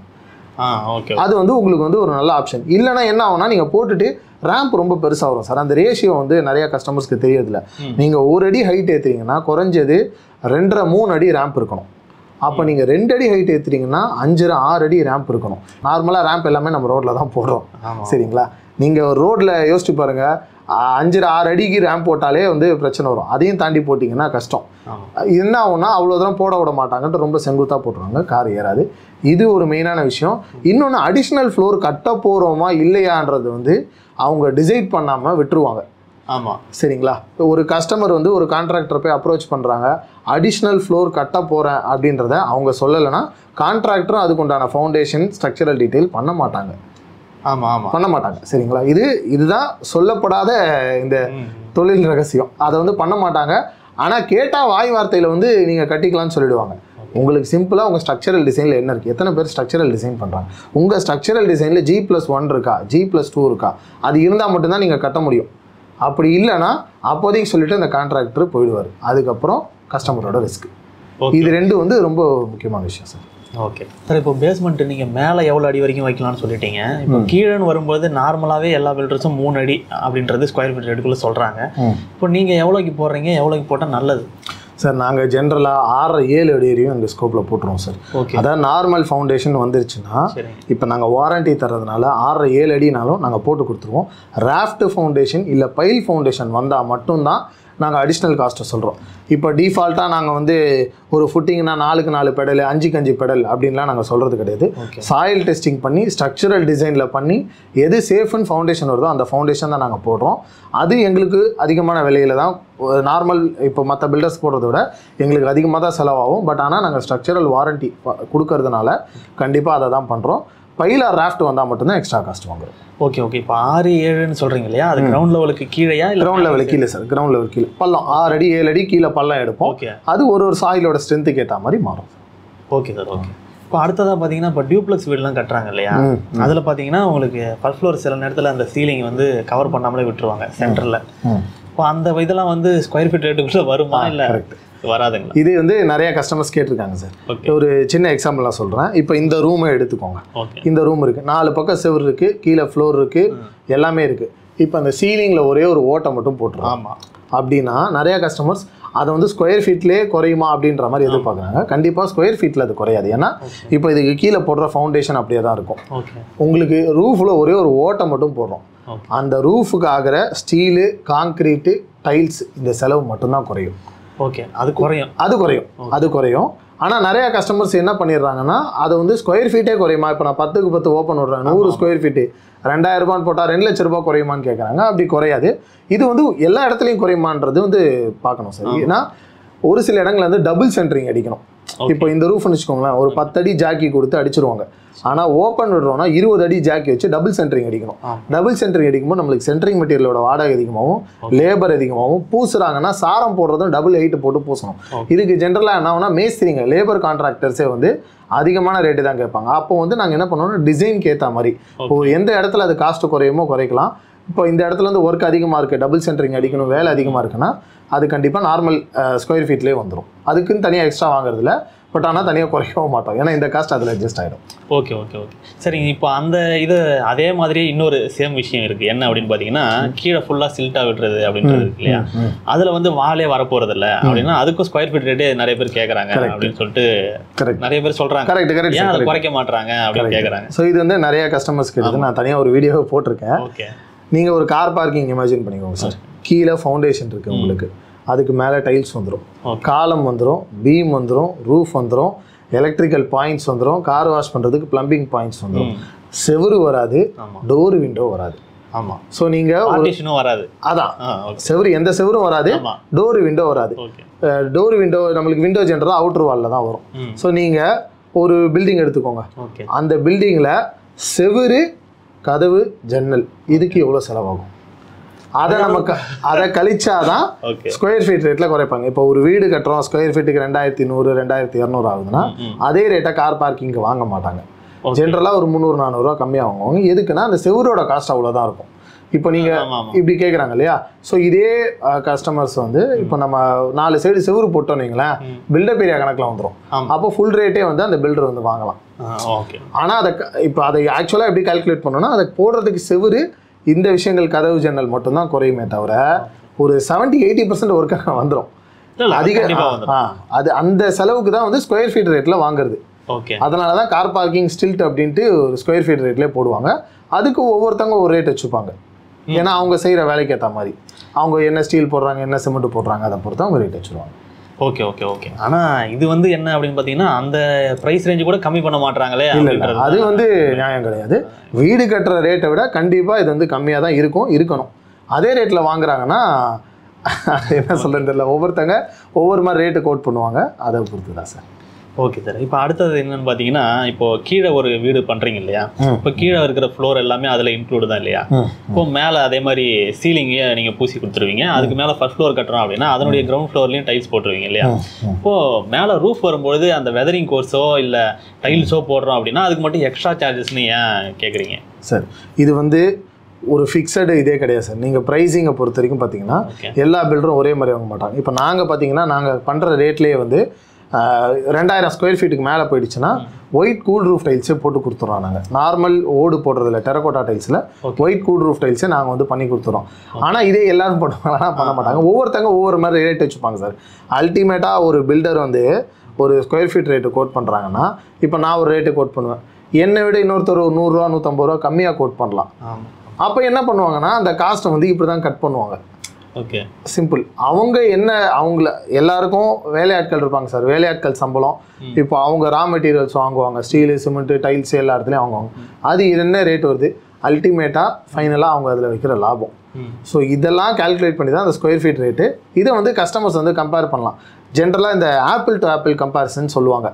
S2: அது வந்து உங்களுக்கு வந்து ஒரு நல்ல ஆப்ஷன். இல்லைனா என்ன ஆகும்னா நீங்கள் போட்டுட்டு ரேம்ப் ரொம்ப பெருசாக வரும் சார். அந்த ரேஷியோ வந்து நிறைய கஸ்டமர்ஸ்க்கு தெரியறதில்ல. நீங்கள் ஒரு அடி ஹைட் ஏற்றுறீங்கன்னா குறைஞ்சது ரெண்டரை மூணு அடி ரேம்ப் இருக்கணும். அப்போ நீங்கள் ரெண்டு அடி ஹைட் ஏற்றுறீங்கன்னா அஞ்சரை ஆறு அடி ரேம்ப் இருக்கணும். நார்மலாக ரேம்ப் எல்லாமே நம்ம ரோட்டில் தான் போடுறோம், சரிங்களா? நீங்கள் ரோட்டில் யோசிச்சு பாருங்கள், அஞ்சரை ஆறு அடிக்கு ரேம்ப் போட்டாலே வந்து பிரச்சனை வரும். அதையும் தாண்டி போட்டிங்கன்னா கஷ்டம். என்ன ஆகும்னா அவ்வளோ தூரம் போட விட மாட்டாங்கன்ட்டு ரொம்ப செங்குத்தாக போட்டுருவாங்க, கார் ஏறாது. இது ஒரு மெயினான விஷயம். இன்னொன்று, அடிஷ்னல் ஃப்ளோர் கட்ட போகிறோமா இல்லையான்றது வந்து அவங்க டிசைட் பண்ணாமல் விட்டுருவாங்க. ஆமாம், சரிங்களா? ஒரு கஸ்டமர் வந்து ஒரு கான்ட்ராக்டரை போய் அப்ரோச் பண்ணுறாங்க, அடிஷ்னல் ஃப்ளோர் கட்ட போகிறேன் அப்படின்றத அவங்க சொல்லலைன்னா கான்ட்ராக்டரும் அதுக்கு உண்டான ஃபவுண்டேஷன் ஸ்ட்ரக்சரல் டீட்டெயில் பண்ண மாட்டாங்க.
S1: ஆமாம் ஆமாம்
S2: பண்ண மாட்டாங்க. சரிங்களா? இது இதுதான் சொல்லப்படாத இந்த தொழில் ரகசியம். அதை வந்து பண்ண மாட்டாங்க. ஆனால் கேட்டால் வாய் வார்த்தையில் வந்து நீங்கள் கட்டிக்கலாம்னு சொல்லிடுவாங்க. உங்களுக்கு சிம்பிளாக உங்கள் ஸ்ட்ரக்சரல் டிசைனில் என்ன இருக்குது, எத்தனை பேர் ஸ்ட்ரக்சரல் டிசைன் பண்ணுறாங்க, உங்கள் ஸ்ட்ரக்சரல் டிசைனில் ஜி ப்ளஸ் ஒன் இருக்கா, ஜி ப்ளஸ் டூ இருக்கா, அது இருந்தால் மட்டும்தான் நீங்கள் கட்ட முடியும். அப்படி இல்லைன்னா அப்போதைக்கு சொல்லிவிட்டு அந்த கான்ட்ராக்டர் போயிடுவார். அதுக்கப்புறம் கஸ்டமரோட ரிஸ்க். இது ரெண்டும் வந்து ரொம்ப முக்கியமான விஷயம் சார்.
S1: Okay sir. இப்போ பேஸ்மெண்ட் நீங்கள் மேலே எவ்வளோ அடி வரைக்கும் வைக்கலாம்னு சொல்லிட்டீங்க. இப்போ கீழேன்னு வரும்போது நார்மலாகவே எல்லா பில்டர்ஸும் மூணு அடி அப்படின்றது ஸ்கொயர் ஃபீட் ரேட்டுக்குள்ளே சொல்கிறாங்க. இப்போ நீங்கள் எவ்வளோக்கு போடுறீங்க, எவ்வளோக்கு போட்டால் நல்லது?
S2: சார் நாங்கள் ஜென்ரலாக ஆறு ஏழு அடி வரையும் எங்கள் ஸ்கோப்பில் போட்டுருவோம் சார்.
S1: ஓகே.
S2: அதாவது நார்மல் ஃபவுண்டேஷன் வந்துருச்சுன்னா இப்போ நாங்கள் வாரண்ட்டி தர்றதுனால ஆறு ஏழு அடினாலும் நாங்கள் போட்டு கொடுத்துருவோம். ராஃப்ட் ஃபவுண்டேஷன் இல்லை பைல் ஃபவுண்டேஷன் வந்தால் மட்டும்தான் நாங்கள் அடிஷ்னல் காஸ்ட்டை சொல்கிறோம். இப்போ டிஃபால்ட்டாக நாங்கள் வந்து ஒரு ஃபுட்டிங்னா நாலுக்கு நாலு பெடல் அஞ்சுக்கு அஞ்சு பெடல் அப்படின்லாம் நாங்கள் சொல்கிறது கிடையாது. சாயில் டெஸ்டிங் பண்ணி ஸ்ட்ரக்சரல் டிசைனில் பண்ணி எது சேஃப்னு ஃபவுண்டேஷன் வருதோ அந்த ஃபவுண்டேஷன் தான் நாங்கள் போடுறோம். அது எங்களுக்கு அதிகமான விலையில் தான் நார்மல் இப்போ மற்ற பில்டர்ஸ் போடுறத விட எங்களுக்கு அதிகமாக தான் செலவாகும். பட் ஆனால் நாங்கள் ஸ்ட்ரக்சரல் வாரண்ட்டி கொடுக்கறதுனால கண்டிப்பாக அதை தான் பண்ணுறோம். பைலா ராஃப்ட் வந்தால் மட்டும்தான் எக்ஸ்ட்ரா காஸ்ட் வாங்குறோம்.
S1: Okay okay. இப்போ ஆறு ஏழுன்னு சொல்கிறீங்க இல்லையா, அது கிரவுண்ட் லெவலுக்கு கீழேயா இல்லை
S2: கிரவுண்ட் லெவலுக்கு கீழே சார்? கிரவுண்ட் லெவல் கீழே பள்ளம் ஆறு அடி ஏழு அடி கீழே பள்ளம் எடுப்போம்.
S1: ஓகே.
S2: அது ஒரு ஒரு சாயிலோட ஸ்ட்ரென்த்துக்கு ஏற்ற மாதிரி மாறும்.
S1: Okay sir. ஓகே. இப்போ அடுத்ததாக பார்த்தீங்கன்னா இப்போ டியூப்ளெக்ஸ் வீடுலாம் கட்டுறாங்க இல்லையா, அதில் பார்த்தீங்கன்னா உங்களுக்கு ஃபர்ஸ்ட் ஃப்ளோர் சில நேரத்தில் அந்த சீலிங் வந்து கவர் பண்ணாமலே விட்டுருவாங்க சென்டரில். இப்போ அந்த இதெல்லாம் வந்து ஸ்கொயர் ஃபீட் ரேட்டுக்குள்ளே வருமா இல்லை வராதுங்களா?
S2: இது வந்து நிறைய கஸ்டமர்ஸ் கேட்டிருக்காங்க சார். ஒரு சின்ன எக்ஸாம்பிள் நான் சொல்கிறேன். இப்போ இந்த ரூமை எடுத்துக்கோங்க. இந்த ரூம் இருக்குது, நாலு பக்கம் செவர் இருக்குது, கீழே ஃப்ளோர் இருக்குது, எல்லாமே இருக்குது. இப்போ அந்த சீலிங்கில் ஒரே ஒரு ஓட்டை மட்டும் போட்டுருவோம். ஆமாம். அப்படின்னா நிறைய கஸ்டமர்ஸ் அதை வந்து ஸ்கொயர் ஃபீட்லேயே குறையுமா அப்படின்ற மாதிரி எதிர்பார்க்குறாங்க. கண்டிப்பாக ஸ்கொயர் ஃபீட்டில் அது குறையாது. ஏன்னா இப்போ இதுக்கு கீழே போடுற ஃபவுண்டேஷன் அப்படியே தான் இருக்கும். உங்களுக்கு ரூஃபில் ஒரே ஒரு ஓட்டை மட்டும் போடுறோம். அந்த ரூஃபுக்கு ஆகிற ஸ்டீலு, காங்க்ரீட்டு, டைல்ஸ் இந்த செலவு மட்டும்தான் குறையும்.
S1: ஓகே. அது குறையும்
S2: அது குறையும் அது குறையும் ஆனால் நிறைய கஸ்டமர்ஸ் என்ன பண்ணிடுறாங்கன்னா அதை வந்து ஸ்கொயர் ஃபீட்டே குறையுமா, இப்போ நான் பத்துக்கு பத்து ஓப்பன் விடுறேன், நூறு ஸ்கொயர் ஃபீட்டு ரெண்டாயிரம் ரூபான்னு போட்டால் ரெண்டு லட்ச ரூபாய் குறையுமான்னு கேட்குறாங்க. அப்படி குறையாது. இது வந்து எல்லா இடத்துலையும் குறையுமான்றது வந்து பார்க்கணும் சார். ஏன்னா ஒரு சில இடங்கள் வந்து டபுள் சென்டரிங் அடிக்கணும். இப்போ இந்த ரூஃப்னு வச்சுக்கோங்களேன், ஒரு பத்து அடி ஜாக்கி கொடுத்து அடிச்சிருவாங்க. ஆனால் ஓப்பன் விடுறோம்னா இருபது அடி ஜாக்கி வச்சு டபுள் சென்டரிங் அடிக்கணும். டபுள் சென்டரிங் அடிக்கும்போது நம்மளுக்கு சென்டரிங் மெட்டீரியலோட வாடகை அதிகமாகவும் லேபர் அதிகமாகவும், பூசுறாங்கன்னா சாரம் போடுறதும் டபுள் எயிட் போட்டு பூசணும். இதுக்கு ஜென்ரலாக என்ன ஆகுனா மேஸ்திரிங்க லேபர் கான்ட்ராக்டர்ஸே வந்து அதிகமான ரேட்டு தான் கேட்பாங்க. அப்போ வந்து நாங்கள் என்ன பண்ணோம்னா டிசைனுக்கு ஏற்ற மாதிரி இப்போ எந்த இடத்துல அது காஸ்ட்டு குறையுமோ குறைக்கலாம். இப்போ இந்த இடத்துல வந்து ஒர்க் அதிகமாக இருக்குது, டபுள் சென்டரிங் அடிக்கணும், வேலை அதிகமாக இருக்குன்னா அது கண்டிப்பாக நார்மல் ஸ்கொயர் ஃபீட்லேயே வந்துடும். அதுக்குன்னு தனியாக எக்ஸ்ட்ரா வாங்குறதில்ல. பட் ஆனால் தனியாக குறைக்கவும் மாட்டோம், ஏன்னா இந்த காஸ்ட் அதில் அட்ஜஸ்ட் ஆகிடும்.
S1: ஓகே ஓகே ஓகே சரிங்க. இப்போ அந்த இது அதே மாதிரியே இன்னொரு சேம் விஷயம் இருக்குது. என்ன அப்படின்னு பார்த்தீங்கன்னா கீழே ஃபுல்லாக சில்ட்டாக விட்டுறது அப்படின்றது இருக்கு இல்லையா, அதில் வந்து வாலே வரப்போகிறது இல்லை அப்படின்னா அதுக்கும் ஸ்கொயர் ஃபீட் ரேட்டே நிறைய பேர் கேட்குறாங்க அப்படின்னு சொல்லிட்டு நிறைய பேர் சொல்கிறாங்க.
S2: Correct correct.
S1: ஏன் அதை குறைக்க மாட்டுறாங்க அப்படின்னு கேட்குறாங்க.
S2: ஸோ இது வந்து நிறைய கஸ்டமர்ஸ் கேட்டு நான் தனியாக ஒரு வீடியோவை போட்டிருக்கேன்.
S1: ஓகே.
S2: நீங்கள் ஒரு கார் பார்க்கிங் இமேஜின் பண்ணிக்கோங்க சார். கீழே ஃபவுண்டேஷன் இருக்குது உங்களுக்கு, அதுக்கு மேலே டைல்ஸ் வந்துடும், காலம் வந்துடும், பீம் வந்துடும், ரூஃப் வந்துடும், எலக்ட்ரிக்கல் பாயிண்ட்ஸ் வந்துடும், கார் வாஷ் பண்ணுறதுக்கு பிளம்பிங் பாயிண்ட்ஸ் வந்துடும், செவுரு வராது, டோர் விண்டோ வராது. ஆமாம். ஸோ நீங்கள்
S1: வராது.
S2: அதான் செவுரு, எந்த செவரும் வராது, டோர் விண்டோ வராது. டோர் விண்டோ நம்மளுக்கு விண்டோ ஜென்ரலாக அவுட்டர் வாலில் தான் வரும். ஸோ நீங்கள் ஒரு பில்டிங் எடுத்துக்கோங்க, அந்த பில்டிங்கில் செவுரு, கதவு, ஜன்னல் இதுக்கு எவ்வளோ செலவாகும், அதை நமக்கு அதை கழிச்சாதான் ஸ்கொயர் ஃபீட் ரேட்டில் குறைப்பாங்க. இப்போ ஒரு வீடு கட்டுறோம், ஸ்கொயர் ஃபீட்டுக்கு ரெண்டாயிரத்தி நூறு ரெண்டாயிரத்தி இரநூறு ஆகுதுன்னா அதே ரேட்டை கார் பார்க்கிங்க்கு வாங்க மாட்டாங்க. ஜென்ரலாக ஒரு முந்நூறு நானூறுரூவா கம்மியாக வாங்குவாங்க. எதுக்குன்னா அந்த செவரோட காஸ்ட் அவ்வளோதான் இருக்கும். இப்போ நீங்கள் இப்படி கேட்குறாங்க இல்லையா, ஸோ இதே கஸ்டமர்ஸ் வந்து இப்போ நம்ம நாலு சைடு செவரு போட்டோன்னு வைங்களேன், பில்டப் ஏரியா கணக்கில் வந்துடும். அப்போ ஃபுல் ரேட்டே வந்து அந்த பில்டர் வந்து வாங்கலாம். ஆனால் அதை இப்போ அதை ஆக்சுவலாக எப்படி கால்குலேட் பண்ணோன்னா அதை போடுறதுக்கு செவரு இந்த விஷயங்கள் கதவு ஜன்னல் மட்டும்தான் குறையுமே தவிர ஒரு செவன்டி எயிட்டி பர்சன்ட் ஒர்க்காக வந்துடும். அதிக அது அந்த செலவுக்கு தான் வந்து ஸ்கொயர் ஃபீட் ரேட்டில் வாங்குறது. அதனால தான் கார் பார்க்கிங் ஸ்டில்ட் அப்படின்ட்டு ஒரு ஸ்கொயர் ஃபீட் ரேட்லேயே போடுவாங்க. அதுக்கு ஒவ்வொருத்தவங்க ஒரு ரேட் வச்சுப்பாங்க. ஏன்னா அவங்க செய்கிற வேலைக்கு ஏற்ற மாதிரி அவங்க என்ன ஸ்டீல் போடுறாங்க, என்ன சிமெண்ட் போடுறாங்க, அதை பொறுத்து அவங்க ரேட் வச்சுருவாங்க.
S1: Okay okay okay. ஆனால் இது வந்து என்ன அப்படின்னு பார்த்தீங்கன்னா அந்த ப்ரைஸ் ரேஞ்சு கூட கம்மி பண்ண மாட்டாங்களே.
S2: இல்லை, அது வந்து நியாயம் கிடையாது. வீடு கட்டுற ரேட்டை விட கண்டிப்பாக இது வந்து கம்மியாக தான் இருக்கும் இருக்கணும். அதே ரேட்டில் வாங்குறாங்கன்னா என்ன சொல்கிறது தெரியல, ஒவ்வொருத்தங்க ஒவ்வொரு மாதிரி ரேட்டு கோட் பண்ணுவாங்க, அதை பொறுத்து தான் சார்.
S1: Okay sir. இப்போ அடுத்தது என்னன்னு பார்த்தீங்கன்னா, இப்போ கீழே ஒரு வீடு பண்ணுறீங்க இல்லையா, இப்போ கீழே இருக்கிற ஃப்ளோர் எல்லாமே அதில் இன்க்ளூடு தான் இல்லையா? இப்போ மேலே அதே மாதிரி சீலிங்கே நீங்கள் பூசி கொடுத்துருவீங்க. அதுக்கு மேலே ஃபர்ஸ்ட் ஃப்ளோர் கட்டுறோம் அப்படின்னா அதனுடைய கிரவுண்ட் ஃப்ளோர்லையும் டைல்ஸ் போட்டுருவீங்க இல்லையா? இப்போது மேலே ரூஃப் வரும்பொழுது அந்த வெதரிங் கோர்ஸோ இல்லை டைல்ஸோ போடுறோம் அப்படின்னா அதுக்கு மட்டும் எக்ஸ்ட்ரா சார்ஜஸ்ன்னு ஏன் கேட்குறீங்க
S2: சார்? இது வந்து ஒரு ஃபிக்ஸடு இதே கிடையாது சார். நீங்கள் ப்ரைஸிங்கை பொறுத்த வரைக்கும் பார்த்தீங்கன்னா எல்லா பில்டரும் ஒரே மாதிரி வாங்க மாட்டாங்க. இப்போ நாங்கள் பார்த்தீங்கன்னா நாங்கள் பண்ணுற ரேட்லேயே வந்து ரெண்டாயிரம் ஸ்கொயர் ஃபீட்டுக்கு மேலே போயிடுச்சுன்னா ஒயிட் கூல் ரூஃப் டைல்ஸே போட்டு கொடுத்துறோம். நாங்கள் நார்மல் ஓடு போடுறதில்ல, டெரகோட்டா டைல்ஸில் ஒயிட் கூல் ரூஃப் டைல்ஸே நாங்கள் வந்து பண்ணி கொடுத்துறோம். ஆனால் இதே எல்லாரும் பண்ணுவாங்கன்னா பண்ண மாட்டாங்க. ஒவ்வொருத்தங்க ஒவ்வொரு மாதிரி ரேட் வச்சுப்பாங்க சார். அல்டிமேட்டாக ஒரு பில்டர் வந்து ஒரு ஸ்கொயர் ஃபீட் ரேட்டு கோட் பண்ணுறாங்கன்னா இப்போ நான் ஒரு ரேட்டு கோட் பண்ணுவேன், என்னை விட இன்னொருத்தர் ஒரு நூறுரூவா நூற்றம்பது ரூபா கம்மியாக கோட் பண்ணலாம். அப்போ என்ன பண்ணுவாங்கன்னா அந்த காஸ்ட்டை வந்து இப்படி தான் கட் பண்ணுவாங்க.
S1: Okay,
S2: simple. அவங்க என்ன அவங்கள எல்லாருக்கும் வேலையாட்கள் இருப்பாங்க சார். வேலையாட்கள் சம்பளம் இப்போ அவங்க ரா மெட்டீரியல்ஸ் வாங்குவாங்க, ஸ்டீலு சிமெண்ட்டு டைல்ஸ் எல்லா இடத்துலையும் வாங்குவாங்க. அது என்ன ரேட் வருது அல்டிமேட்டாக ஃபைனலாக அவங்க அதில் வைக்கிற லாபம். ஸோ இதெல்லாம் கால்குலேட் பண்ணி தான் அந்த ஸ்கொயர் ஃபீட் ரேட்டு. இதை வந்து கஸ்டமர்ஸ் வந்து கம்பேர் பண்ணலாம். ஜென்ரலாக இந்த ஆப்பிள் டு ஆப்பிள் கம்பேரிசன் சொல்லுவாங்க.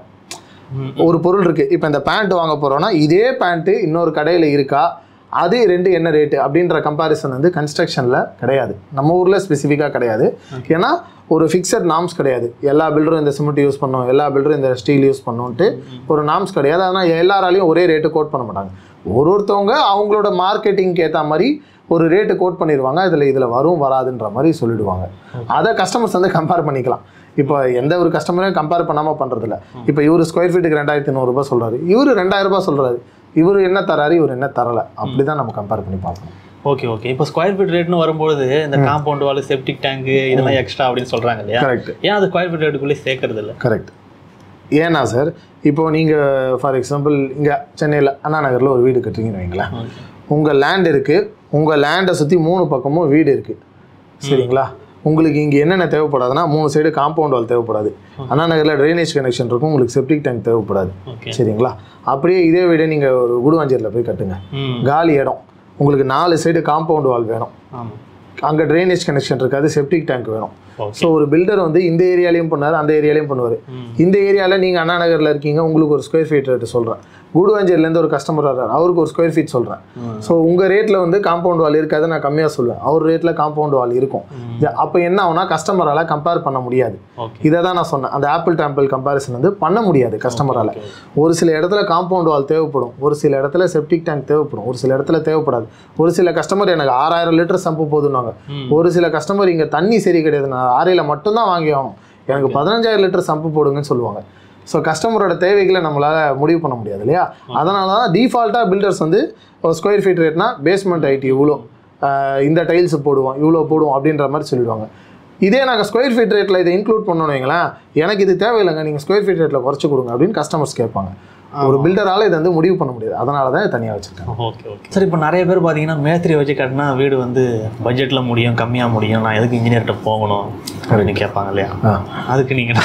S2: ஒரு பொருள் இருக்குது, இப்போ இந்த பேண்ட் வாங்க போகிறோன்னா இதே பேண்ட்டு இன்னொரு கடையில் இருக்கா, அது ரெண்டு என்ன ரேட்டு அப்படின்ற கம்பேரிசன் வந்து கன்ஸ்ட்ரக்ஷனில் கிடையாது. நம்ம ஊரில் ஸ்பெசிஃபிக்காக கிடையாது. ஏன்னா ஒரு ஃபிக்ஸட் நாம்ஸ் கிடையாது. எல்லா பில்டரும் இந்த சிமெண்ட் யூஸ் பண்ணோம், எல்லா பில்டரும் இந்த ஸ்டீல் யூஸ் பண்ணோன்ட்டு ஒரு நாம்ஸ் கிடையாது. அதனால் எல்லாராலையும் ஒரே ரேட்டு கோட் பண்ண மாட்டாங்க. ஒரு ஒருத்தவங்க அவங்களோட மார்க்கெட்டிங்க்கு ஏற்ற மாதிரி ஒரு ரேட்டு கோட் பண்ணிடுவாங்க. இதில் இதில் வரும் வராதுன்ற மாதிரி சொல்லிடுவாங்க. அதை கஸ்டமர்ஸ் வந்து கம்பேர் பண்ணிக்கலாம். இப்போ எந்த ஒரு கஸ்டமரையும் கம்பேர் பண்ணாமல் பண்ணுறதில்ல. இப்போ இவர் ஸ்கொயர் ஃபீட்டுக்கு ரெண்டாயிரத்தி நூறுரூபா சொல்கிறாரு, இவர் ரெண்டாயிரம் ரூபாய் சொல்கிறாரு, இவர் என்ன தராரு இவர் என்ன தரலை, அப்படி தான் நம்ம கம்பேர் பண்ணி பார்க்கணும்.
S1: Okay okay. இப்போ ஸ்கொயர் ஃபீட் ரேட்னு வரும்போது இந்த காம்பவுண்ட் வால், செப்டிக் டேங்கு இதெல்லாம் எக்ஸ்ட்ரா அப்படின்னு சொல்கிறாங்க இல்லையா?
S2: கரெக்ட்.
S1: ஏன் அது ஸ்கொயர் ஃபீட் ரேட்டுக்குள்ளே சேர்க்கறது இல்லை?
S2: கரெக்ட். ஏன்னா சார் இப்போது நீங்கள் ஃபார் எக்ஸாம்பிள் இங்கே சென்னையில் அண்ணா நகரில் ஒரு வீடு கட்டுறீங்கன்னு வைங்களேன். உங்கள் லேண்ட் இருக்குது, உங்கள் லேண்டை சுற்றி மூணு பக்கமும் வீடு இருக்குது, சரிங்களா? உங்களுக்கு இங்கே என்னென்ன தேவைப்படாதுன்னா மூணு சைடு காம்பவுண்ட் வால் தேவைப்படாது, அண்ணா நகரில் ட்ரைனேஜ் கனெக்ஷன் இருக்கும், உங்களுக்கு செப்டிக் டேங்க் தேவைப்படாது, சரிங்களா? அப்படியே இதே வீடை நீங்கள் ஒரு குடுவாஞ்சேரியில் போய் கட்டுங்க, காலி இடம், உங்களுக்கு நாலு சைடு காம்பவுண்ட் வால் வேணும், அங்கே ட்ரைனேஜ் கனெக்ஷன் இருக்காது, செப்டிக் டேங்க் வேணும். ஸோ ஒரு பில்டர் வந்து இந்த ஏரியாலையும் பண்ணார், அந்த ஏரியாலையும் பண்ணுவார். இந்த ஏரியாவில் நீங்கள் அண்ணா நகரில் இருக்கீங்க, உங்களுக்கு ஒரு ஸ்கொயர் ஃபீட் ரேட்டு சொல்கிறேன். கூடுவாஞ்சேரியிலேருந்து ஒரு கஸ்டமர் வர்றாரு, அவருக்கு ஒரு ஸ்கொயர் ஃபீட் சொல்கிறேன். ஸோ உங்கள் ரேட்டில் வந்து காம்பவுண்ட் வால் இருக்காது, நான் கம்மியாக சொல்லுவேன், அவர் ரேட்டில் காம்பவுண்ட் வால் இருக்கும். அப்போ என்ன ஆகுனா கஸ்டமரால் கம்பேர் பண்ண முடியாது. இதை தான் நான் சொன்னேன், அந்த ஆப்பிள் டு ஆப்பிள் கம்பேரிசன் வந்து பண்ண முடியாது கஸ்டமரால். ஒரு சில இடத்துல காம்பவுண்ட் வால் தேவைப்படும், ஒரு சில இடத்துல செப்டிக் டேங்க் தேவைப்படும், ஒரு சில இடத்துல தேவைப்படாது. ஒரு சில கஸ்டமர் எனக்கு ஆறாயிரம் லிட்டர் சம்பு போதுன்னாங்க, ஒரு சில கஸ்டமர் இங்கே தண்ணி சரி கிடையாது, நான் ஆறையில் மட்டும்தான் வாங்கி ஆகணும், எனக்கு பதினஞ்சாயிரம் லிட்டர் சம்பு போடுங்கன்னு சொல்லுவாங்க. ஸோ கஸ்டமரோட தேவைகளை நம்மளால் முடிவு பண்ண முடியாது இல்லையா? அதனால தான் டிஃபால்ட்டாக பில்டர்ஸ் வந்து ஒரு ஸ்கொயர் ஃபீட் ரேட்னா பேஸ்மெண்ட் ஐட்டி இவ்வளோ, இந்த டைல்ஸ் போடுவோம், இவ்வளோ போடுவோம் அப்படின்ற மாதிரி சொல்லிடுவாங்க. இதே நாங்கள் ஸ்கொயர் ஃபீட் ரேட்டில் இதை இன்க்ளூட் பண்ணணும் வைங்களேன், எனக்கு இது தேவையில்லைங்க, நீங்கள் ஸ்கொயர் ஃபீட் ரேட்டில் குறைச்சி கொடுங்க அப்படின்னு கஸ்டமர்ஸ் கேட்பாங்க. ஒரு பில்டரால் இதை வந்து முடிவு பண்ண முடியாது, அதனால தான் தனியாக வச்சுருக்கேன்.
S1: Okay okay sir. இப்போ நிறைய பேர் பார்த்தீங்கன்னா மேஸ்திரி வச்சு கட்டினா வீடு வந்து பட்ஜெட்டில் முடியும், கம்மியாக முடியும், நான் எதுக்கு இன்ஜினியர்கிட்ட போகணும் அப்படின்னு கேட்பாங்க இல்லையா? அதுக்கு நீங்கள்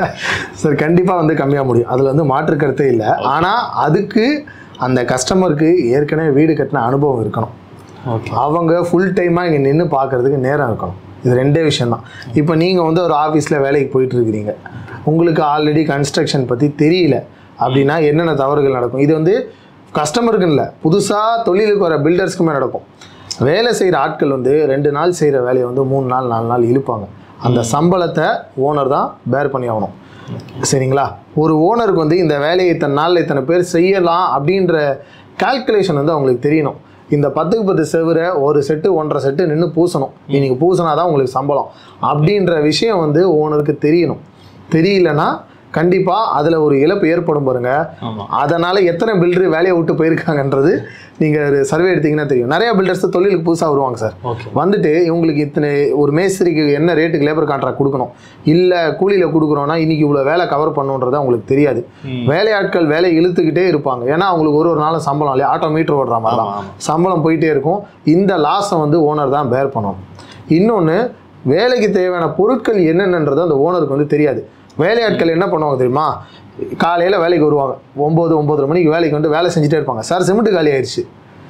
S2: சார் கண்டிப்பாக வந்து கம்மியாக முடியும், அதில் வந்து மாற்று கருத்தே இல்லை. ஆனால் அதுக்கு அந்த கஸ்டமருக்கு ஏற்கனவே வீடு கட்டின அனுபவம் இருக்கணும். ஓகே, அவங்க ஃபுல் டைமாக இங்கே நின்று பார்க்குறதுக்கு நேரம் இருக்கணும். இது ரெண்டே விஷயந்தான். இப்போ நீங்கள் வந்து ஒரு ஆஃபீஸில் வேலைக்கு போயிட்டுருக்கிறீங்க, உங்களுக்கு ஆல்ரெடி கன்ஸ்ட்ரக்ஷன் பற்றி தெரியல அப்படின்னா என்னென்ன தவறுகள் நடக்கும்? இது வந்து கஸ்டமருக்கு இல்லை, புதுசாக தொழிலுக்கு வர பில்டர்ஸ்க்குமே நடக்கும். வேலை செய்கிற ஆட்கள் வந்து ரெண்டு நாள் செய்கிற வேலையை வந்து மூணு நாள் நாலு நாள் இழுப்பாங்க. அந்த சம்பளத்தை ஓனர் தான் பேர் பண்ணி ஆகணும், சரிங்களா? ஒரு ஓனருக்கு வந்து இந்த வேலையை இத்தனை நாளில் இத்தனை பேர் செய்யலாம் அப்படின்ற கால்குலேஷன் வந்து அவங்களுக்கு தெரியணும். இந்த பத்துக்கு பத்து செவரை ஒரு செட்டு ஒன்றரை செட்டு நின்று பூசணும், இன்னைக்கு பூசினா தான் உங்களுக்கு சம்பளம் அப்படின்ற விஷயம் வந்து ஓனருக்கு தெரியணும். தெரியலன்னா கண்டிப்பாக அதில் ஒரு இழப்பு ஏற்படும் பாருங்க. அதனால் எத்தனை பில்டர் வேலையை விட்டு போயிருக்காங்கன்றது நீங்கள் சர்வே எடுத்தீங்கன்னா தெரியும். நிறையா பில்டர்ஸ் தொழிலுக்கு புதுசாக வருவாங்க சார், வந்துட்டு இவங்களுக்கு இத்தனை ஒரு மேஸ்திரிக்கு என்ன ரேட்டுக்கு லேபர் கான்ட்ராக்ட் கொடுக்கணும், இல்லை கூலியில் கொடுக்குறோன்னா இன்றைக்கி இவ்வளோ வேலை கவர் பண்ணுன்றது அவங்களுக்கு தெரியாது. வேலையாட்கள் வேலையை இழுத்துக்கிட்டே இருப்பாங்க, ஏன்னா அவங்களுக்கு ஒரு ஒரு நாளும் சம்பளம் இல்லையா, ஆட்டோ மீட்டர் ஓடுற மாதிரி தான் சம்பளம் போயிட்டே இருக்கும். இந்த லாஸை வந்து ஓனர் தான் பேர் பண்ணணும். இன்னொன்று, வேலைக்கு தேவையான பொருட்கள் என்னென்னன்றது அந்த ஓனருக்கு வந்து தெரியாது. வேலையாட்கள் என்ன பண்ணுவாங்க தெரியுமா, காலையில் வேலைக்கு வருவாங்க, ஒம்பது ஒம்பதரை மணிக்கு வேலைக்கு வந்து வேலை செஞ்சுட்டே இருப்பாங்க. சார் சிமெண்ட் காலி ஆயிடுச்சு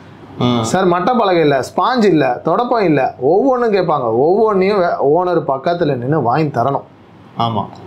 S2: சார், மட்டை பலகை இல்லை, ஸ்பாஞ்ச் இல்லை, தொடப்பம் இல்லை, ஒவ்வொன்றும் கேட்பாங்க. ஒவ்வொன்றையும் ஓனர் பக்கத்தில் நின்று வாங்கி தரணும்.
S1: ஆமாம்,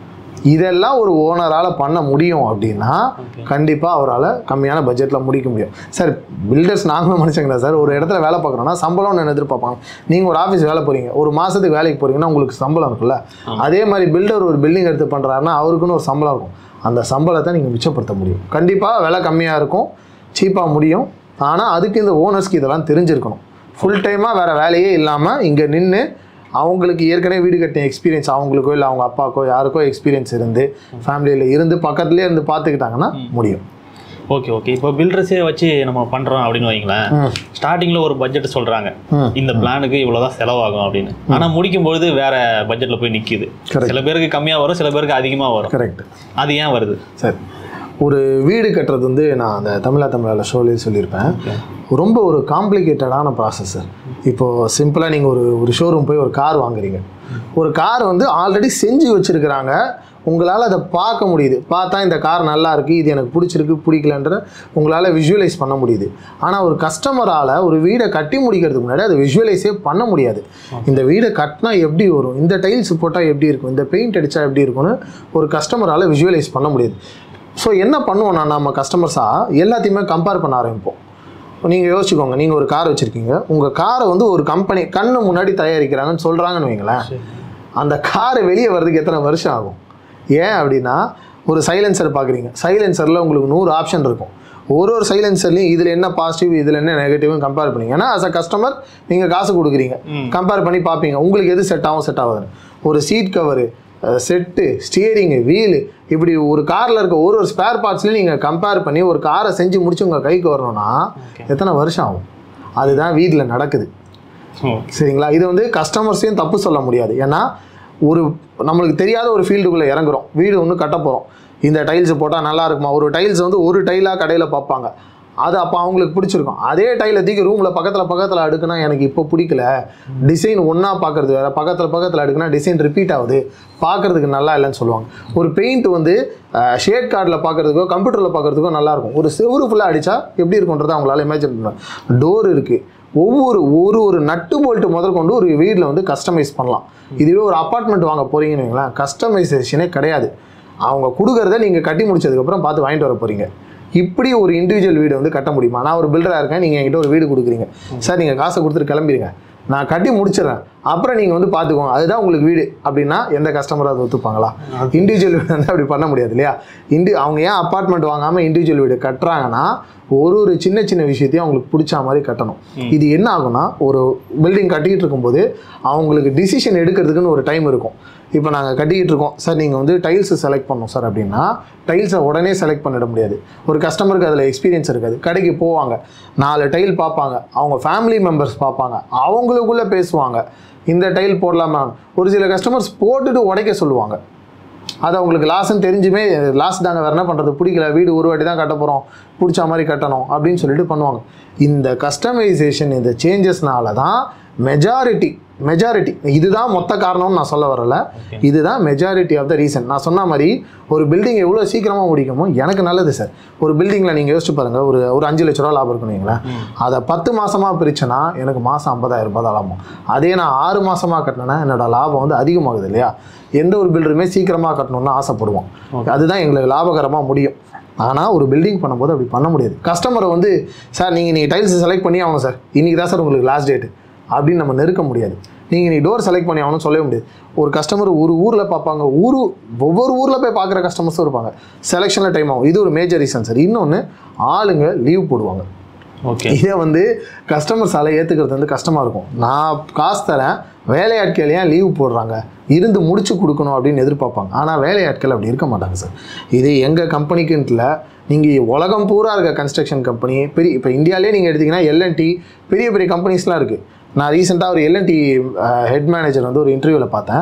S2: இதெல்லாம் ஒரு ஓனரால் பண்ண முடியும் அப்படின்னா கண்டிப்பாக அவரால் கம்மியான பட்ஜெட்டில் முடிக்க முடியும். சார் பில்டர்ஸ் நாங்களும் மனுஷங்களா சார், ஒரு இடத்துல வேலை பார்க்குறோன்னா சம்பளம் என்ன எதிர்பார்ப்பாங்க. நீங்கள் ஒரு ஆஃபீஸ் வேலை போகிறீங்க, ஒரு மாதத்துக்கு வேலைக்கு போகிறீங்கன்னா உங்களுக்கு சம்பளம் இருக்குல்ல, அதே மாதிரி பில்டர் ஒரு பில்டிங் எடுத்து பண்ணுறாருன்னா அவருக்குன்னு ஒரு சம்பளம் இருக்கும். அந்த சம்பளத்தை நீங்கள் மிச்சப்படுத்த முடியும். கண்டிப்பாக விலை கம்மியாக இருக்கும், சீப்பாக முடியும். ஆனால் அதுக்கு இந்த ஓனர்ஸ்க்கு இதெல்லாம் தெரிஞ்சிருக்கணும். ஃபுல் டைமாக வேறு வேலையே இல்லாமல் இங்கே நின்று அவங்களுக்கு ஏற்கனவே வீடு கட்டின எக்ஸ்பீரியன்ஸ் அவங்களுக்கோ இல்லை அவங்க அப்பாக்கோ யாருக்கோ எக்ஸ்பீரியன்ஸ் இருந்து ஃபேமிலியில் இருந்து பக்கத்துலேயே இருந்து பார்த்துக்கிட்டாங்கன்னா முடியும்.
S1: ஓகே ஓகே இப்போ பில்டர்ஸே வச்சு நம்ம பண்ணுறோம் அப்படின்னு வைங்களேன். ஸ்டார்டிங்கில் ஒரு பட்ஜெட் சொல்கிறாங்க, இந்த பிளானுக்கு இவ்வளோதான் செலவாகும் அப்படின்னு. ஆனால் முடிக்கும்பொழுது வேற பட்ஜெட்டில் போய் நிற்கிது. சில பேருக்கு கம்மியாக வரும், சில பேருக்கு அதிகமாக வரும்.
S2: கரெக்ட்.
S1: அது ஏன் வருது
S2: சார்? ஒரு வீடு கட்டுறது வந்து நான் அந்த தமிழா தமிழில் ஷோலேயே சொல்லியிருப்பேன், ரொம்ப ஒரு காம்ப்ளிகேட்டடான ப்ராசஸ் சார். இப்போது சிம்பிளாக நீங்கள் ஒரு ஒரு ஷோரூம் போய் ஒரு கார் வாங்குறீங்க. ஒரு கார் வந்து ஆல்ரெடி செஞ்சு வச்சுருக்கிறாங்க, உங்களால் அதை பார்க்க முடியுது. பார்த்தா இந்த கார் நல்லா இருக்குது, இது எனக்கு பிடிச்சிருக்கு பிடிக்கலன்ற உங்களால் விஷுவலைஸ் பண்ண முடியுது. ஆனால் ஒரு கஸ்டமரால் ஒரு வீடை கட்டி முடிக்கிறதுக்கு முன்னாடி அதை விஷுவலைஸே பண்ண முடியாது. இந்த வீடை கட்டினா எப்படி வரும், இந்த டைல்ஸ் போட்டால் எப்படி இருக்கும், இந்த பெயிண்ட் அடித்தா எப்படி இருக்கும்னு ஒரு கஸ்டமரால் விஷுவலைஸ் பண்ண முடியாது. ஸோ என்ன பண்ணுவோம், நான் நம்ம கஸ்டமர்ஸாக எல்லாத்தையுமே கம்பேர் பண்ண ஆரம்பிப்போம். நீங்கள் யோசிச்சுக்கோங்க, நீங்கள் ஒரு கார் வச்சுருக்கீங்க, உங்கள் காரை வந்து ஒரு கம்பெனி கண்ணு முன்னாடி தயாரிக்கிறாங்கன்னு சொல்கிறாங்கன்னு வைங்களேன். அந்த காரை வெளியே வர்றதுக்கு எத்தனை வருஷம் ஆகும்? ஏன் அப்படின்னா, ஒரு சைலன்சர் பார்க்குறீங்க, சைலன்சரில் உங்களுக்கு நூறு ஆப்ஷன் இருக்கும். ஒரு ஒரு சைலன்சர்லையும் இதில் என்ன பாசிட்டிவ் இதில் என்ன நெகட்டிவ்னு கம்பேர் பண்ணிங்க. ஏன்னா ஆஸ் அ கஸ்டமர் நீங்கள் காசு கொடுக்குறீங்க, கம்பேர் பண்ணி பார்ப்பீங்க உங்களுக்கு எது செட் ஆகும் செட் ஆகாதுன்னு. ஒரு seat cover, set, steering, wheel, இப்படி ஒரு காரில் இருக்க ஒரு ஒரு ஸ்பேர் பார்ட்ஸ்லையும் நீங்கள் கம்பேர் பண்ணி ஒரு காரை செஞ்சு முடிச்சு உங்கள் கைக்கு வரணும்னா எத்தனை வருஷம் ஆகும்? அதுதான் வீட்டில் நடக்குது. சரிங்களா? இது வந்து கஸ்டமர்ஸையும் தப்பு சொல்ல முடியாது. ஏன்னா ஒரு நம்மளுக்கு தெரியாத ஒரு ஃபீல்டுக்குள்ளே இறங்குறோம், வீடு ஒன்று கட்ட போகிறோம். இந்த டைல்ஸ் போட்டால் நல்லா இருக்குமா? ஒரு டைல்ஸ் வந்து ஒரு டைலாக கடையில் பார்ப்பாங்க, அது அப்போ அவங்களுக்கு பிடிச்சிருக்கும். அதே டைலை தூக்கி ரூமில் பக்கத்தில் பக்கத்தில் அடுக்குனா எனக்கு இப்போ பிடிக்கல, டிசைன் ஒன்றா பார்க்குறது வேறு, பக்கத்தில் பக்கத்தில் அடுக்குனா டிசைன் ரிப்பீட் ஆகுது, பார்க்குறதுக்கு நல்லா இல்லைன்னு சொல்லுவாங்க. ஒரு பெயிண்ட் வந்து ஷேட் கார்டில் பார்க்குறதுக்கோ கம்ப்யூட்டரில் பார்க்குறதுக்கோ நல்லாயிருக்கும், ஒரு செவரு ஃபுல்லாக அடித்தா எப்படி இருக்குன்றதை அவங்களால இமேஜின் பண்ணுவாங்க. டோர் இருக்குது, ஒவ்வொரு ஒரு ஒரு நட்டு போல்ட்டு முதல் கொண்டு ஒரு வீட்டில் வந்து கஸ்டமைஸ் பண்ணலாம். இதுவே ஒரு அப்பார்ட்மெண்ட் வாங்க போகிறீங்கன்னு வைங்களேன், கஸ்டமைசேஷனே கிடையாது. அவங்க கொடுக்குறத நீங்கள் கட்டி முடிச்சதுக்கப்புறம் பார்த்து வாங்கிட்டு வர போகிறீங்க. இப்படி ஒரு இண்டிவிஜுவல் வீடு வந்து கட்ட முடியுமா? நான் ஒரு பில்டராக இருக்கேன், நீங்கள் என்கிட்ட ஒரு வீடு கொடுக்குறீங்க சார், நீங்கள் காசை கொடுத்துட்டு கிளம்பிடுங்க, நான் கட்டி முடிச்சிடறேன், அப்புறம் நீங்கள் வந்து பார்த்துக்கோங்க, அதுதான் உங்களுக்கு வீடு அப்படின்னா எந்த கஸ்டமரும் அதை ஒத்துப்பாங்களா? இண்டிவிஜுவல் வீடு வந்து அப்படி பண்ண முடியாது இல்லையா? இண்டி அவங்க ஏன் அப்பார்ட்மெண்ட் வாங்காமல் இண்டிவிஜுவல் வீடு கட்டுறாங்கன்னா ஒரு ஒரு சின்ன சின்ன விஷயத்தையும் அவங்களுக்கு பிடிச்ச மாதிரி கட்டணும். இது என்ன ஆகும்னா, ஒரு பில்டிங் கட்டிக்கிட்டு இருக்கும்போது அவங்களுக்கு டிசிஷன் எடுக்கிறதுக்குன்னு ஒரு டைம் இருக்கும். இப்போ நாங்கள் கட்டிக்கிட்டு இருக்கோம் சார், நீங்கள் வந்து டைல்ஸை செலக்ட் பண்ணோம் சார் அப்படின்னா டைல்ஸை உடனே செலக்ட் பண்ணிட முடியாது. ஒரு கஸ்டமருக்கு அதில் எக்ஸ்பீரியன்ஸ் இருக்காது. கடைக்கு போவாங்க, நாலு டைல் பார்ப்பாங்க, அவங்க ஃபேமிலி மெம்பர்ஸ் பார்ப்பாங்க, அவங்களுக்குள்ளே பேசுவாங்க, இந்த டைல் போடலாமா. ஒரு சில கஸ்டமர்ஸ் போட்டுட்டு உடைக்க சொல்லுவாங்க, அது அவங்களுக்கு லாஸ்ன்னு தெரிஞ்சுமே லாஸ்ட் தாங்க வேறு என்ன பண்ணுறது, பிடிக்கல, வீடு ஒரு வாட்டி தான் கட்ட போகிறோம், பிடிச்ச மாதிரி கட்டணும் அப்படின்னு சொல்லிட்டு பண்ணுவாங்க. இந்த கஸ்டமைசேஷன், இந்த சேஞ்சஸ்னால தான் மெஜாரிட்டி மெஜாரிட்டி இதுதான் மொத்த காரணம்னு நான் சொல்ல வரல, இதுதான் மெஜாரிட்டி ஆஃப் த ரீசன். நான் சொன்ன மாதிரி ஒரு பில்டிங் எவ்வளோ சீக்கிரமாக முடிக்குமோ எனக்கு நல்லது சார். ஒரு பில்டிங்கில் நீங்கள் யோசிச்சு பாருங்கள், ஒரு ஒரு அஞ்சு லட்ச ரூபா லாபம் இருக்குங்களா, அதை பத்து மாதமாக பிரிச்சேன்னா எனக்கு மாதம் ஐம்பதாயிரம் ரூபாய் தான் லாபம். அதே நான் ஆறு மாதமாக கட்டினேன்னா என்னோட லாபம் வந்து அதிகமாகுது இல்லையா? எந்த ஒரு பில்டருமே சீக்கிரமாக கட்டணும்னு ஆசைப்படுவோம், அதுதான் எங்களுக்கு லாபகரமாக முடியும். ஆனால் ஒரு பில்டிங் பண்ணும்போது அப்படி பண்ண முடியாது. கஸ்டமரை வந்து சார் நீங்கள் நீங்கள் டைல்ஸ் செலக்ட் பண்ணி ஆகணும் சார், இன்றைக்கி தான் சார் உங்களுக்கு லாஸ்ட் டேட்டு அப்படின்னு நம்ம நெருக்க முடியாது. நீங்கள் நீ டோர் செலக்ட் பண்ணி ஆகணும்னு சொல்லவே முடியாது. ஒரு கஸ்டமர் ஒரு ஊரில் பார்ப்பாங்க, ஊரு ஒவ்வொரு ஊரில் போய் பார்க்குற கஸ்டமர்ஸும் இருப்பாங்க, செலெக்ஷனில் டைம் ஆகும். இது ஒரு மேஜர் ரீசன் சார். இன்னொன்று, ஆளுங்க லீவ் போடுவாங்க. ஓகே, இதை வந்து கஸ்டமர்ஸால் ஏற்றுக்கிறது வந்து கஷ்டமாக இருக்கும். நான் காசு தரேன், வேலையாட்கள் ஏன் லீவ் போடுறாங்க, இருந்து முடிச்சு கொடுக்கணும் அப்படின்னு எதிர்பார்ப்பாங்க. ஆனால் வேலையாட்கள் அப்படி இருக்க மாட்டாங்க சார். இது எங்கள் கம்பெனிக்குன்ட்டில் நீங்கள் உலகம் பூரா இருக்க கன்ஸ்ட்ரக்ஷன் கம்பெனி பெரிய, இப்போ இந்தியாவிலே நீங்கள் எடுத்திங்கன்னா எல்என்டி பெரிய பெரிய கம்பெனிஸ்லாம் இருக்குது. நான் ரீசெண்டாக ஒரு எல்என்டி ஹெட் மேனேஜர் வந்து ஒரு இன்டர்வியூவில் பார்த்தேன்.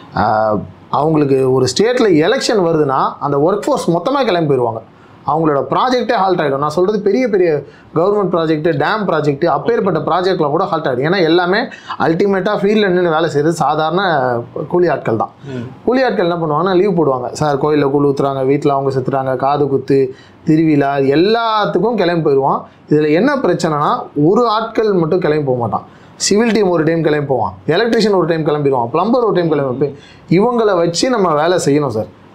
S2: அவங்களுக்கு ஒரு ஸ்டேட்டில் எலெக்ஷன் வருதுன்னா அந்த ஒர்க் ஃபோர்ஸ் மொத்தமாக கிளம்பி போயிடுவாங்க, அவங்களோட ப்ராஜெக்டே ஹால்ட் ஆகிடும். நான் சொல்கிறது பெரிய பெரிய கவர்மெண்ட் ப்ராஜெக்ட்டு, டேம் ப்ராஜெக்ட்டு, அப்பேற்பட்ட ப்ராஜெக்ட்லாம் கூட ஹால்ட் ஆகிடும். ஏன்னா எல்லாமே அல்டிமேட்டாக ஃபீல்டில் நின்று வேலை செய்கிறது சாதாரண கூலி ஆட்கள் தான். கூலி ஆட்கள் என்ன பண்ணுவாங்கன்னா லீவ் போடுவாங்க. சார் கோயிலில் கூழ் ஊற்றுறாங்க, வீட்டில் அவங்க செத்துறாங்க, காது குத்து, திருவிழா, எல்லாத்துக்கும் கிளம்பி போயிடுவான். இதில் என்ன பிரச்சனைனா, ஒரு ஆட்கள் மட்டும் கிளம்பி போக மாட்டான். சிவில் டீம் ஒரு டைம் கிளம்பி போவான், எலக்ட்ரிஷியன் ஒரு டைம் கிளம்பிடுவான், பிளம்பர் ஒரு டைம் கிளம்பி. இவங்களை வச்சு நம்ம வேலை செய்யணும் சார்.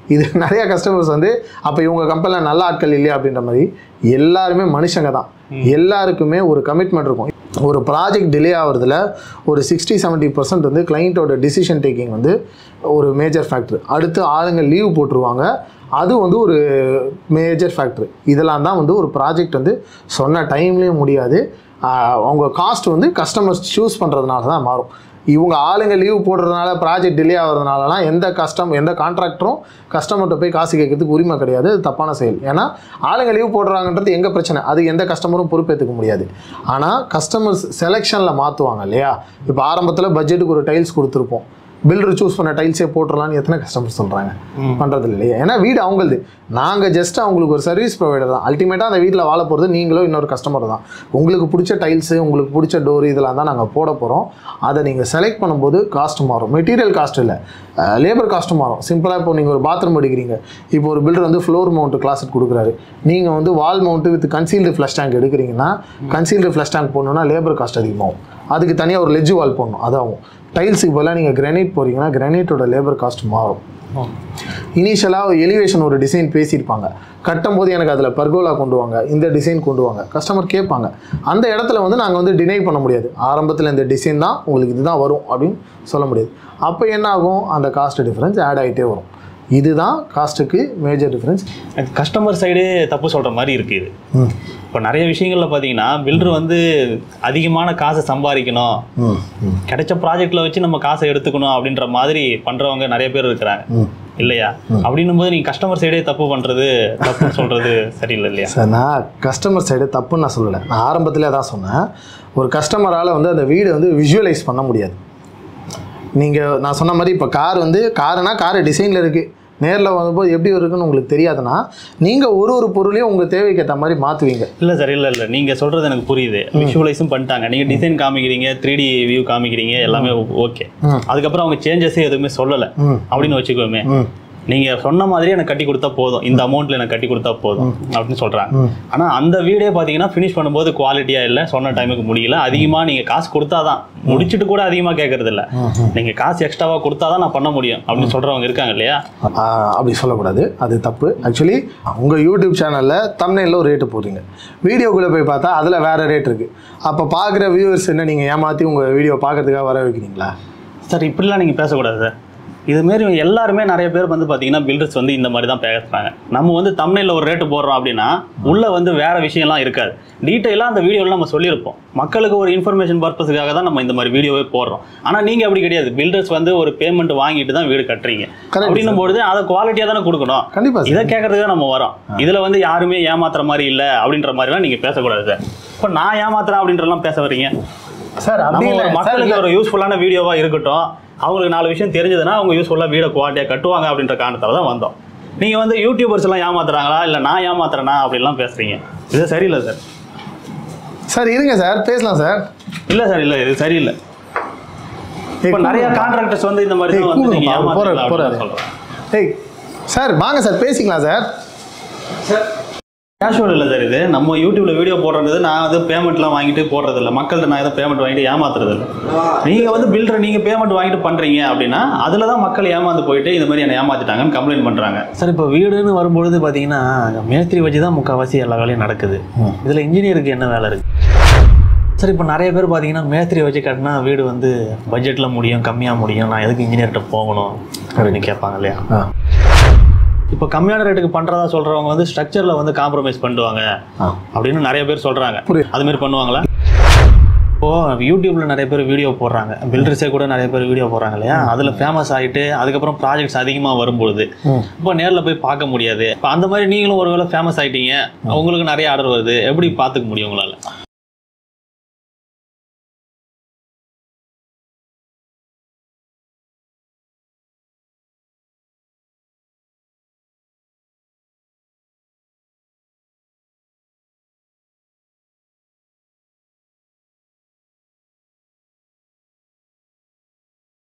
S2: இது நிறைய கஸ்டமர்ஸ் வந்து அப்போ இவங்க கம்பெனியில் நல்ல ஆட்கள் இல்லையா அப்படின்ற மாதிரி எல்லாருமே மனுஷங்க தான். எல்லாருக்குமே ஒரு கமிட்மெண்ட் இருக்கும். ஒரு ப்ராஜெக்ட் டிலே ஆகிறதுல ஒரு சிக்ஸ்டி செவன்ட்டி பர்சன்ட் வந்து கிளைண்ட்டோட டிசிஷன் டேக்கிங் வந்து ஒரு மேஜர் ஃபேக்டர். அடுத்து ஆளுங்க லீவ் போட்டுருவாங்க, அது வந்து ஒரு மேஜர் ஃபேக்டர். இதெல்லாம் தான் வந்து ஒரு ப்ராஜெக்ட் வந்து சொன்ன டைம்லேயும் முடியாது. அவங்க காஸ்ட் வந்து கஸ்டமர்ஸ் சூஸ் பண்ணுறதுனால தான் மாறும். இவங்க ஆளுங்க லீவ் போடுறதுனால ப்ராஜெக்ட் டிலே ஆகிறதுனாலலாம் எந்த கஸ்டம் எந்த கான்ட்ராக்டரும் கஸ்டமர்கிட்ட போய் காசு கேட்கறதுக்கு உரிமை கிடையாது. அது தப்பான செயல். ஏன்னா ஆளுங்க லீவ் போடுறாங்கன்றது எங்கள் பிரச்சனை, அது எந்த கஸ்டமரும் பொறுப்பேற்றுக்க முடியாது. ஆனால் கஸ்டமர்ஸ் செலெக்ஷனில் மாற்றுவாங்க இல்லையா? இப்போ ஆரம்பத்தில் பட்ஜெட்டுக்கு ஒரு டைல்ஸ் கொடுத்துருப்போம், பில்டர் சூஸ் பண்ண டைல்ஸே போட்டுடலான்னு எத்தனை கஸ்டமர் சொல்கிறாங்க? பண்ணுறது இல்லையா? ஏன்னா வீடு அவங்களது, நாங்கள் ஜஸ்ட் அவங்களுக்கு ஒரு சர்வீஸ் ப்ரொவைடர் தான். அல்டிமேட்டாக அந்த வீட்டில் வாழ போகிறது நீங்களும் இன்னொரு கஸ்டமர் தான். உங்களுக்கு பிடிச்ச டைல்ஸு, உங்களுக்கு பிடிச்ச டோர் இதெல்லாம் தான் நாங்கள் போட போகிறோம். அதை நீங்கள் செலக்ட் பண்ணும்போது காஸ்ட் மாறும். மெட்டீரியல் காஸ்ட் இல்லை, லேபர் காஸ்ட்டும் மாறும். சிம்பிளாக இப்போ நீங்கள் ஒரு பாத்ரூம் எடுக்கிறீங்க, இப்போ ஒரு பில்டர் வந்து ஃப்ளோர் மவுண்ட் கிளாஸட் கொடுக்குறாரு, நீங்கள் வந்து wall mount with concealed flush tank எடுக்கிறீங்கன்னா கன்சீல்டு ஃப்ளஷ் டேங்க் போடணுன்னா லேபர் காஸ்ட் அதிகமாகும். அதுக்கு தனியாக ஒரு லெஜ் வால் போடணும், அதாகும். டைல்ஸுக்கு பதிலாக நீங்கள் கிரானைட் போகிறீங்கன்னா கிரானைட்டோட லேபர் காஸ்ட் மாறும். இனிஷியலாக எலிவேஷன் ஒரு டிசைன் பேசியிருப்பாங்க, கட்டும் போது எனக்கு அதில் பர்கோலா கொண்டு வாங்க, இந்த டிசைன் கொண்டு வாங்க, கஸ்டமர் கேட்பாங்க. அந்த இடத்துல வந்து நாங்கள் வந்து டினை பண்ண முடியாது. ஆரம்பத்தில் இந்த டிசைன் தான் உங்களுக்கு இதுதான் வரும் அப்படின்னு சொல்ல முடியாது. அப்போ என்ன ஆகும்? அந்த காஸ்ட் டிஃப்ரென்ஸ் ஆட் ஆகிட்டே வரும். இதுதான் காஸ்ட்டுக்கு மேஜர் டிஃப்ரென்ஸ்.
S1: கஸ்டமர் சைடே தப்பு சொல்கிற மாதிரி இருக்குது இது. இப்போ நிறைய விஷயங்களில் பார்த்தீங்கன்னா பில்டர் வந்து அதிகமான காசை சம்பாதிக்கணும், கிடைச்ச ப்ராஜெக்டில் வச்சு நம்ம காசை எடுத்துக்கணும் அப்படின்ற மாதிரி பண்ணுறவங்க நிறைய பேர் இருக்கிறாங்க இல்லையா? அப்படின்னும் போது நீங்கள் கஸ்டமர் சைடே தப்பு பண்ணுறது தப்புன்னு சொல்கிறது சரியில்லை இல்லையா?
S2: சார், நான் கஸ்டமர் சைடு தப்புன்னு நான் சொல்லலை. நான் ஆரம்பத்திலே தான் சொன்னேன், ஒரு கஸ்டமரால் வந்து அந்த வீடை வந்து விஷுவலைஸ் பண்ண முடியாது. நீங்கள் நான் சொன்ன மாதிரி இப்போ கார் வந்து காருனா கார் டிசைனில் இருக்குது, நேரில் வரும்போது எப்படி இருக்குன்னு உங்களுக்கு தெரியாதுன்னா நீங்கள் ஒரு ஒரு பொருளையும் உங்கள் தேவைக்கு ஏற்ற மாதிரி மாற்றுவீங்க.
S1: இல்லை சார், இல்லை இல்லை நீங்கள் சொல்கிறது எனக்கு புரியுது. விஷுவலைஸும் பண்ணிட்டாங்க, நீங்கள் டிசைன் காமிக்கிறீங்க, த்ரீ டி வியூ காமிக்கிறீங்க, எல்லாமே ஓகே. அதுக்கப்புறம் அவங்க சேஞ்சஸே எதுவுமே சொல்லலை அப்படின்னு வச்சுக்கோமே. நீங்கள் சொன்ன மாதிரியே எனக்கு கட்டி கொடுத்தா போதும், இந்த அமௌண்ட்டில் எனக்கு கட்டி கொடுத்தா போதும் அப்படின்னு சொல்கிறாங்க. ஆனால் அந்த வீடே பார்த்தீங்கன்னா ஃபினிஷ் பண்ணும்போது குவாலிட்டியாக இல்லை, சொன்ன டைமுக்கு முடியல. அதிகமாக நீங்கள் காசு கொடுத்தா தான், முடிச்சுட்டு கூட அதிகமாக கேட்கறது இல்லை, நீங்கள் காசு எக்ஸ்ட்ராவாக கொடுத்தா தான் நான் பண்ண முடியும் அப்படின்னு சொல்கிறவங்க இருக்காங்க இல்லையா?
S2: அப்படி சொல்லக்கூடாது, அது தப்பு. ஆக்சுவலி உங்கள் யூடியூப் சேனலில் தம்ப்நெயில்ல ஒரு ரேட்டு போடுறீங்க, வீடியோக்குள்ளே போய் பார்த்தா அதில் வேறு ரேட் இருக்குது. அப்போ பார்க்குற வியூவர்ஸ் என்ன நீங்கள் ஏமாற்றி உங்கள் வீடியோ பார்க்கறதுக்காக வர வைக்கிறீங்களா?
S1: சார், இப்படிலாம் நீங்கள் பேசக்கூடாது சார். இதுமாரி எல்லாருமே நிறைய பேர் வந்து பார்த்தீங்கன்னா பில்டர்ஸ் வந்து இந்த மாதிரி தான் பேசுகிறாங்க. நம்ம வந்து தம்ப்நெயில்ல ஒரு ரேட்டு போடுறோம் அப்படின்னா உள்ளே வந்து வேறு விஷயம்லாம் இருக்காது. டீட்டெயிலாக அந்த வீடியோவில் நம்ம சொல்லியிருப்போம், மக்களுக்கு ஒரு இன்ஃபர்மேஷன் பர்பஸுக்காக தான் நம்ம இந்த மாதிரி வீடியோவே போடுறோம். ஆனால் நீங்கள் அப்படி கிடையாது. பில்டர்ஸ் வந்து ஒரு பேமெண்ட் வாங்கிட்டு தான் வீடு கட்டுறீங்க அப்படின்னும் பொழுது அதை குவாலிட்டியாக தானே கொடுக்கணும். கண்டிப்பாக இதை கேட்கறதுக்கு தான் நம்ம வரோம். இதில் வந்து யாருமே ஏமாத்துற மாதிரி இல்லை அப்படின்ற மாதிரிலாம் நீங்கள் பேசக்கூடாது சார். இப்போ நான் ஏமாத்துறேன் அப்படின்றலாம் பேச வரீங்க சார்? நம்ம ஒரு மக்களுக்கு ஒரு யூஸ்ஃபுல்லான வீடியோவாக இருக்கட்டும், அவங்களுக்கு நாலு விஷயம் தெரிஞ்சதுன்னா அவங்க யூஸ்ஃபுல்லாக வீடை குவாலிட்டியாக கட்டுவாங்க அப்படின்ற காரணத்தால் தான் வந்தோம். நீங்கள் வந்து யூடியூபர்ஸ் எல்லாம் ஏமாத்துறாங்களா இல்லை நான் ஏமாத்துறேனா அப்படிலாம் பேசுகிறீங்க, இது சரியில்லை சார்.
S2: சார் இருங்க சார், பேசலாம் சார்.
S1: இல்லை சார், இல்லை இது சரியில்லை. இப்போ நிறைய கான்ட்ராக்டர்ஸ் வந்து இந்த மாதிரி வந்து நீங்கள் ஏமாத்துறீங்க சொல்கிறேன்.
S2: ஏய் சார் வாங்க சார் பேசிக்கலாம் சார்.
S1: சார் கேஷுவல் இல்லை சார், இது நம்ம யூடியூப்ல வீடியோ போடுறது, நான் வந்து பேமெண்ட்லாம் வாங்கிட்டு போடுறது இல்லை, மக்கள்கிட்ட நான் எதாவது பேமெண்ட் வாங்கிட்டு ஏமாத்துறது இல்லை. நீங்கள் வந்து பில்டர் நீங்கள் பேமெண்ட் வாங்கிட்டு பண்ணுறீங்க அப்படின்னா அதில் தான் மக்கள் ஏமாந்து போயிட்டு இந்த மாதிரி என்னை ஏமாத்திட்டாங்கன்னு கம்ப்ளைண்ட் பண்ணுறாங்க சார். இப்போ வீடுன்னு வரும்பொழுது பார்த்தீங்கன்னா மேஸ்திரி வச்சு தான் முக்கால்வாசி எல்லா வேலையும் நடக்குது. இதில் இன்ஜினியருக்கு என்ன வேலை இருக்குது சார்? இப்போ நிறைய பேர் பார்த்தீங்கன்னா மேஸ்திரி வச்சு கட்டினா வீடு வந்து பட்ஜெட்டில் முடியும், கம்மியாக முடியும், நான் எதுக்கு இன்ஜினியர்கிட்ட போகணும் அப்படின்னு கேட்பாங்க இல்லையா? இப்போ கம்மியான ரேட்டுக்கு பண்ணுறதா சொல்கிறவங்க வந்து ஸ்ட்ரக்சரில் வந்து காம்ப்ரமைஸ் பண்ணுவாங்க அப்படின்னு நிறைய பேர் சொல்கிறாங்க. அதுமாரி பண்ணுவாங்களா? இப்போது யூடியூப்பில் நிறைய பேர் வீடியோ போடுறாங்க, பில்டர்ஸே கூட நிறைய பேர் வீடியோ போடுறாங்க இல்லையா? அதில் ஃபேமஸ் ஆகிட்டு அதுக்கப்புறம் ப்ராஜெக்ட்ஸ் அதிகமாக வரும்பொழுது இப்போ நேரில் போய் பார்க்க முடியாது. இப்போ அந்த மாதிரி நீங்களும் ஒரு வேளை ஃபேமஸ் ஆகிட்டீங்க, உங்களுக்கு நிறைய ஆர்டர் வருது, எப்படி பார்த்துக்க முடியும் உங்களால்?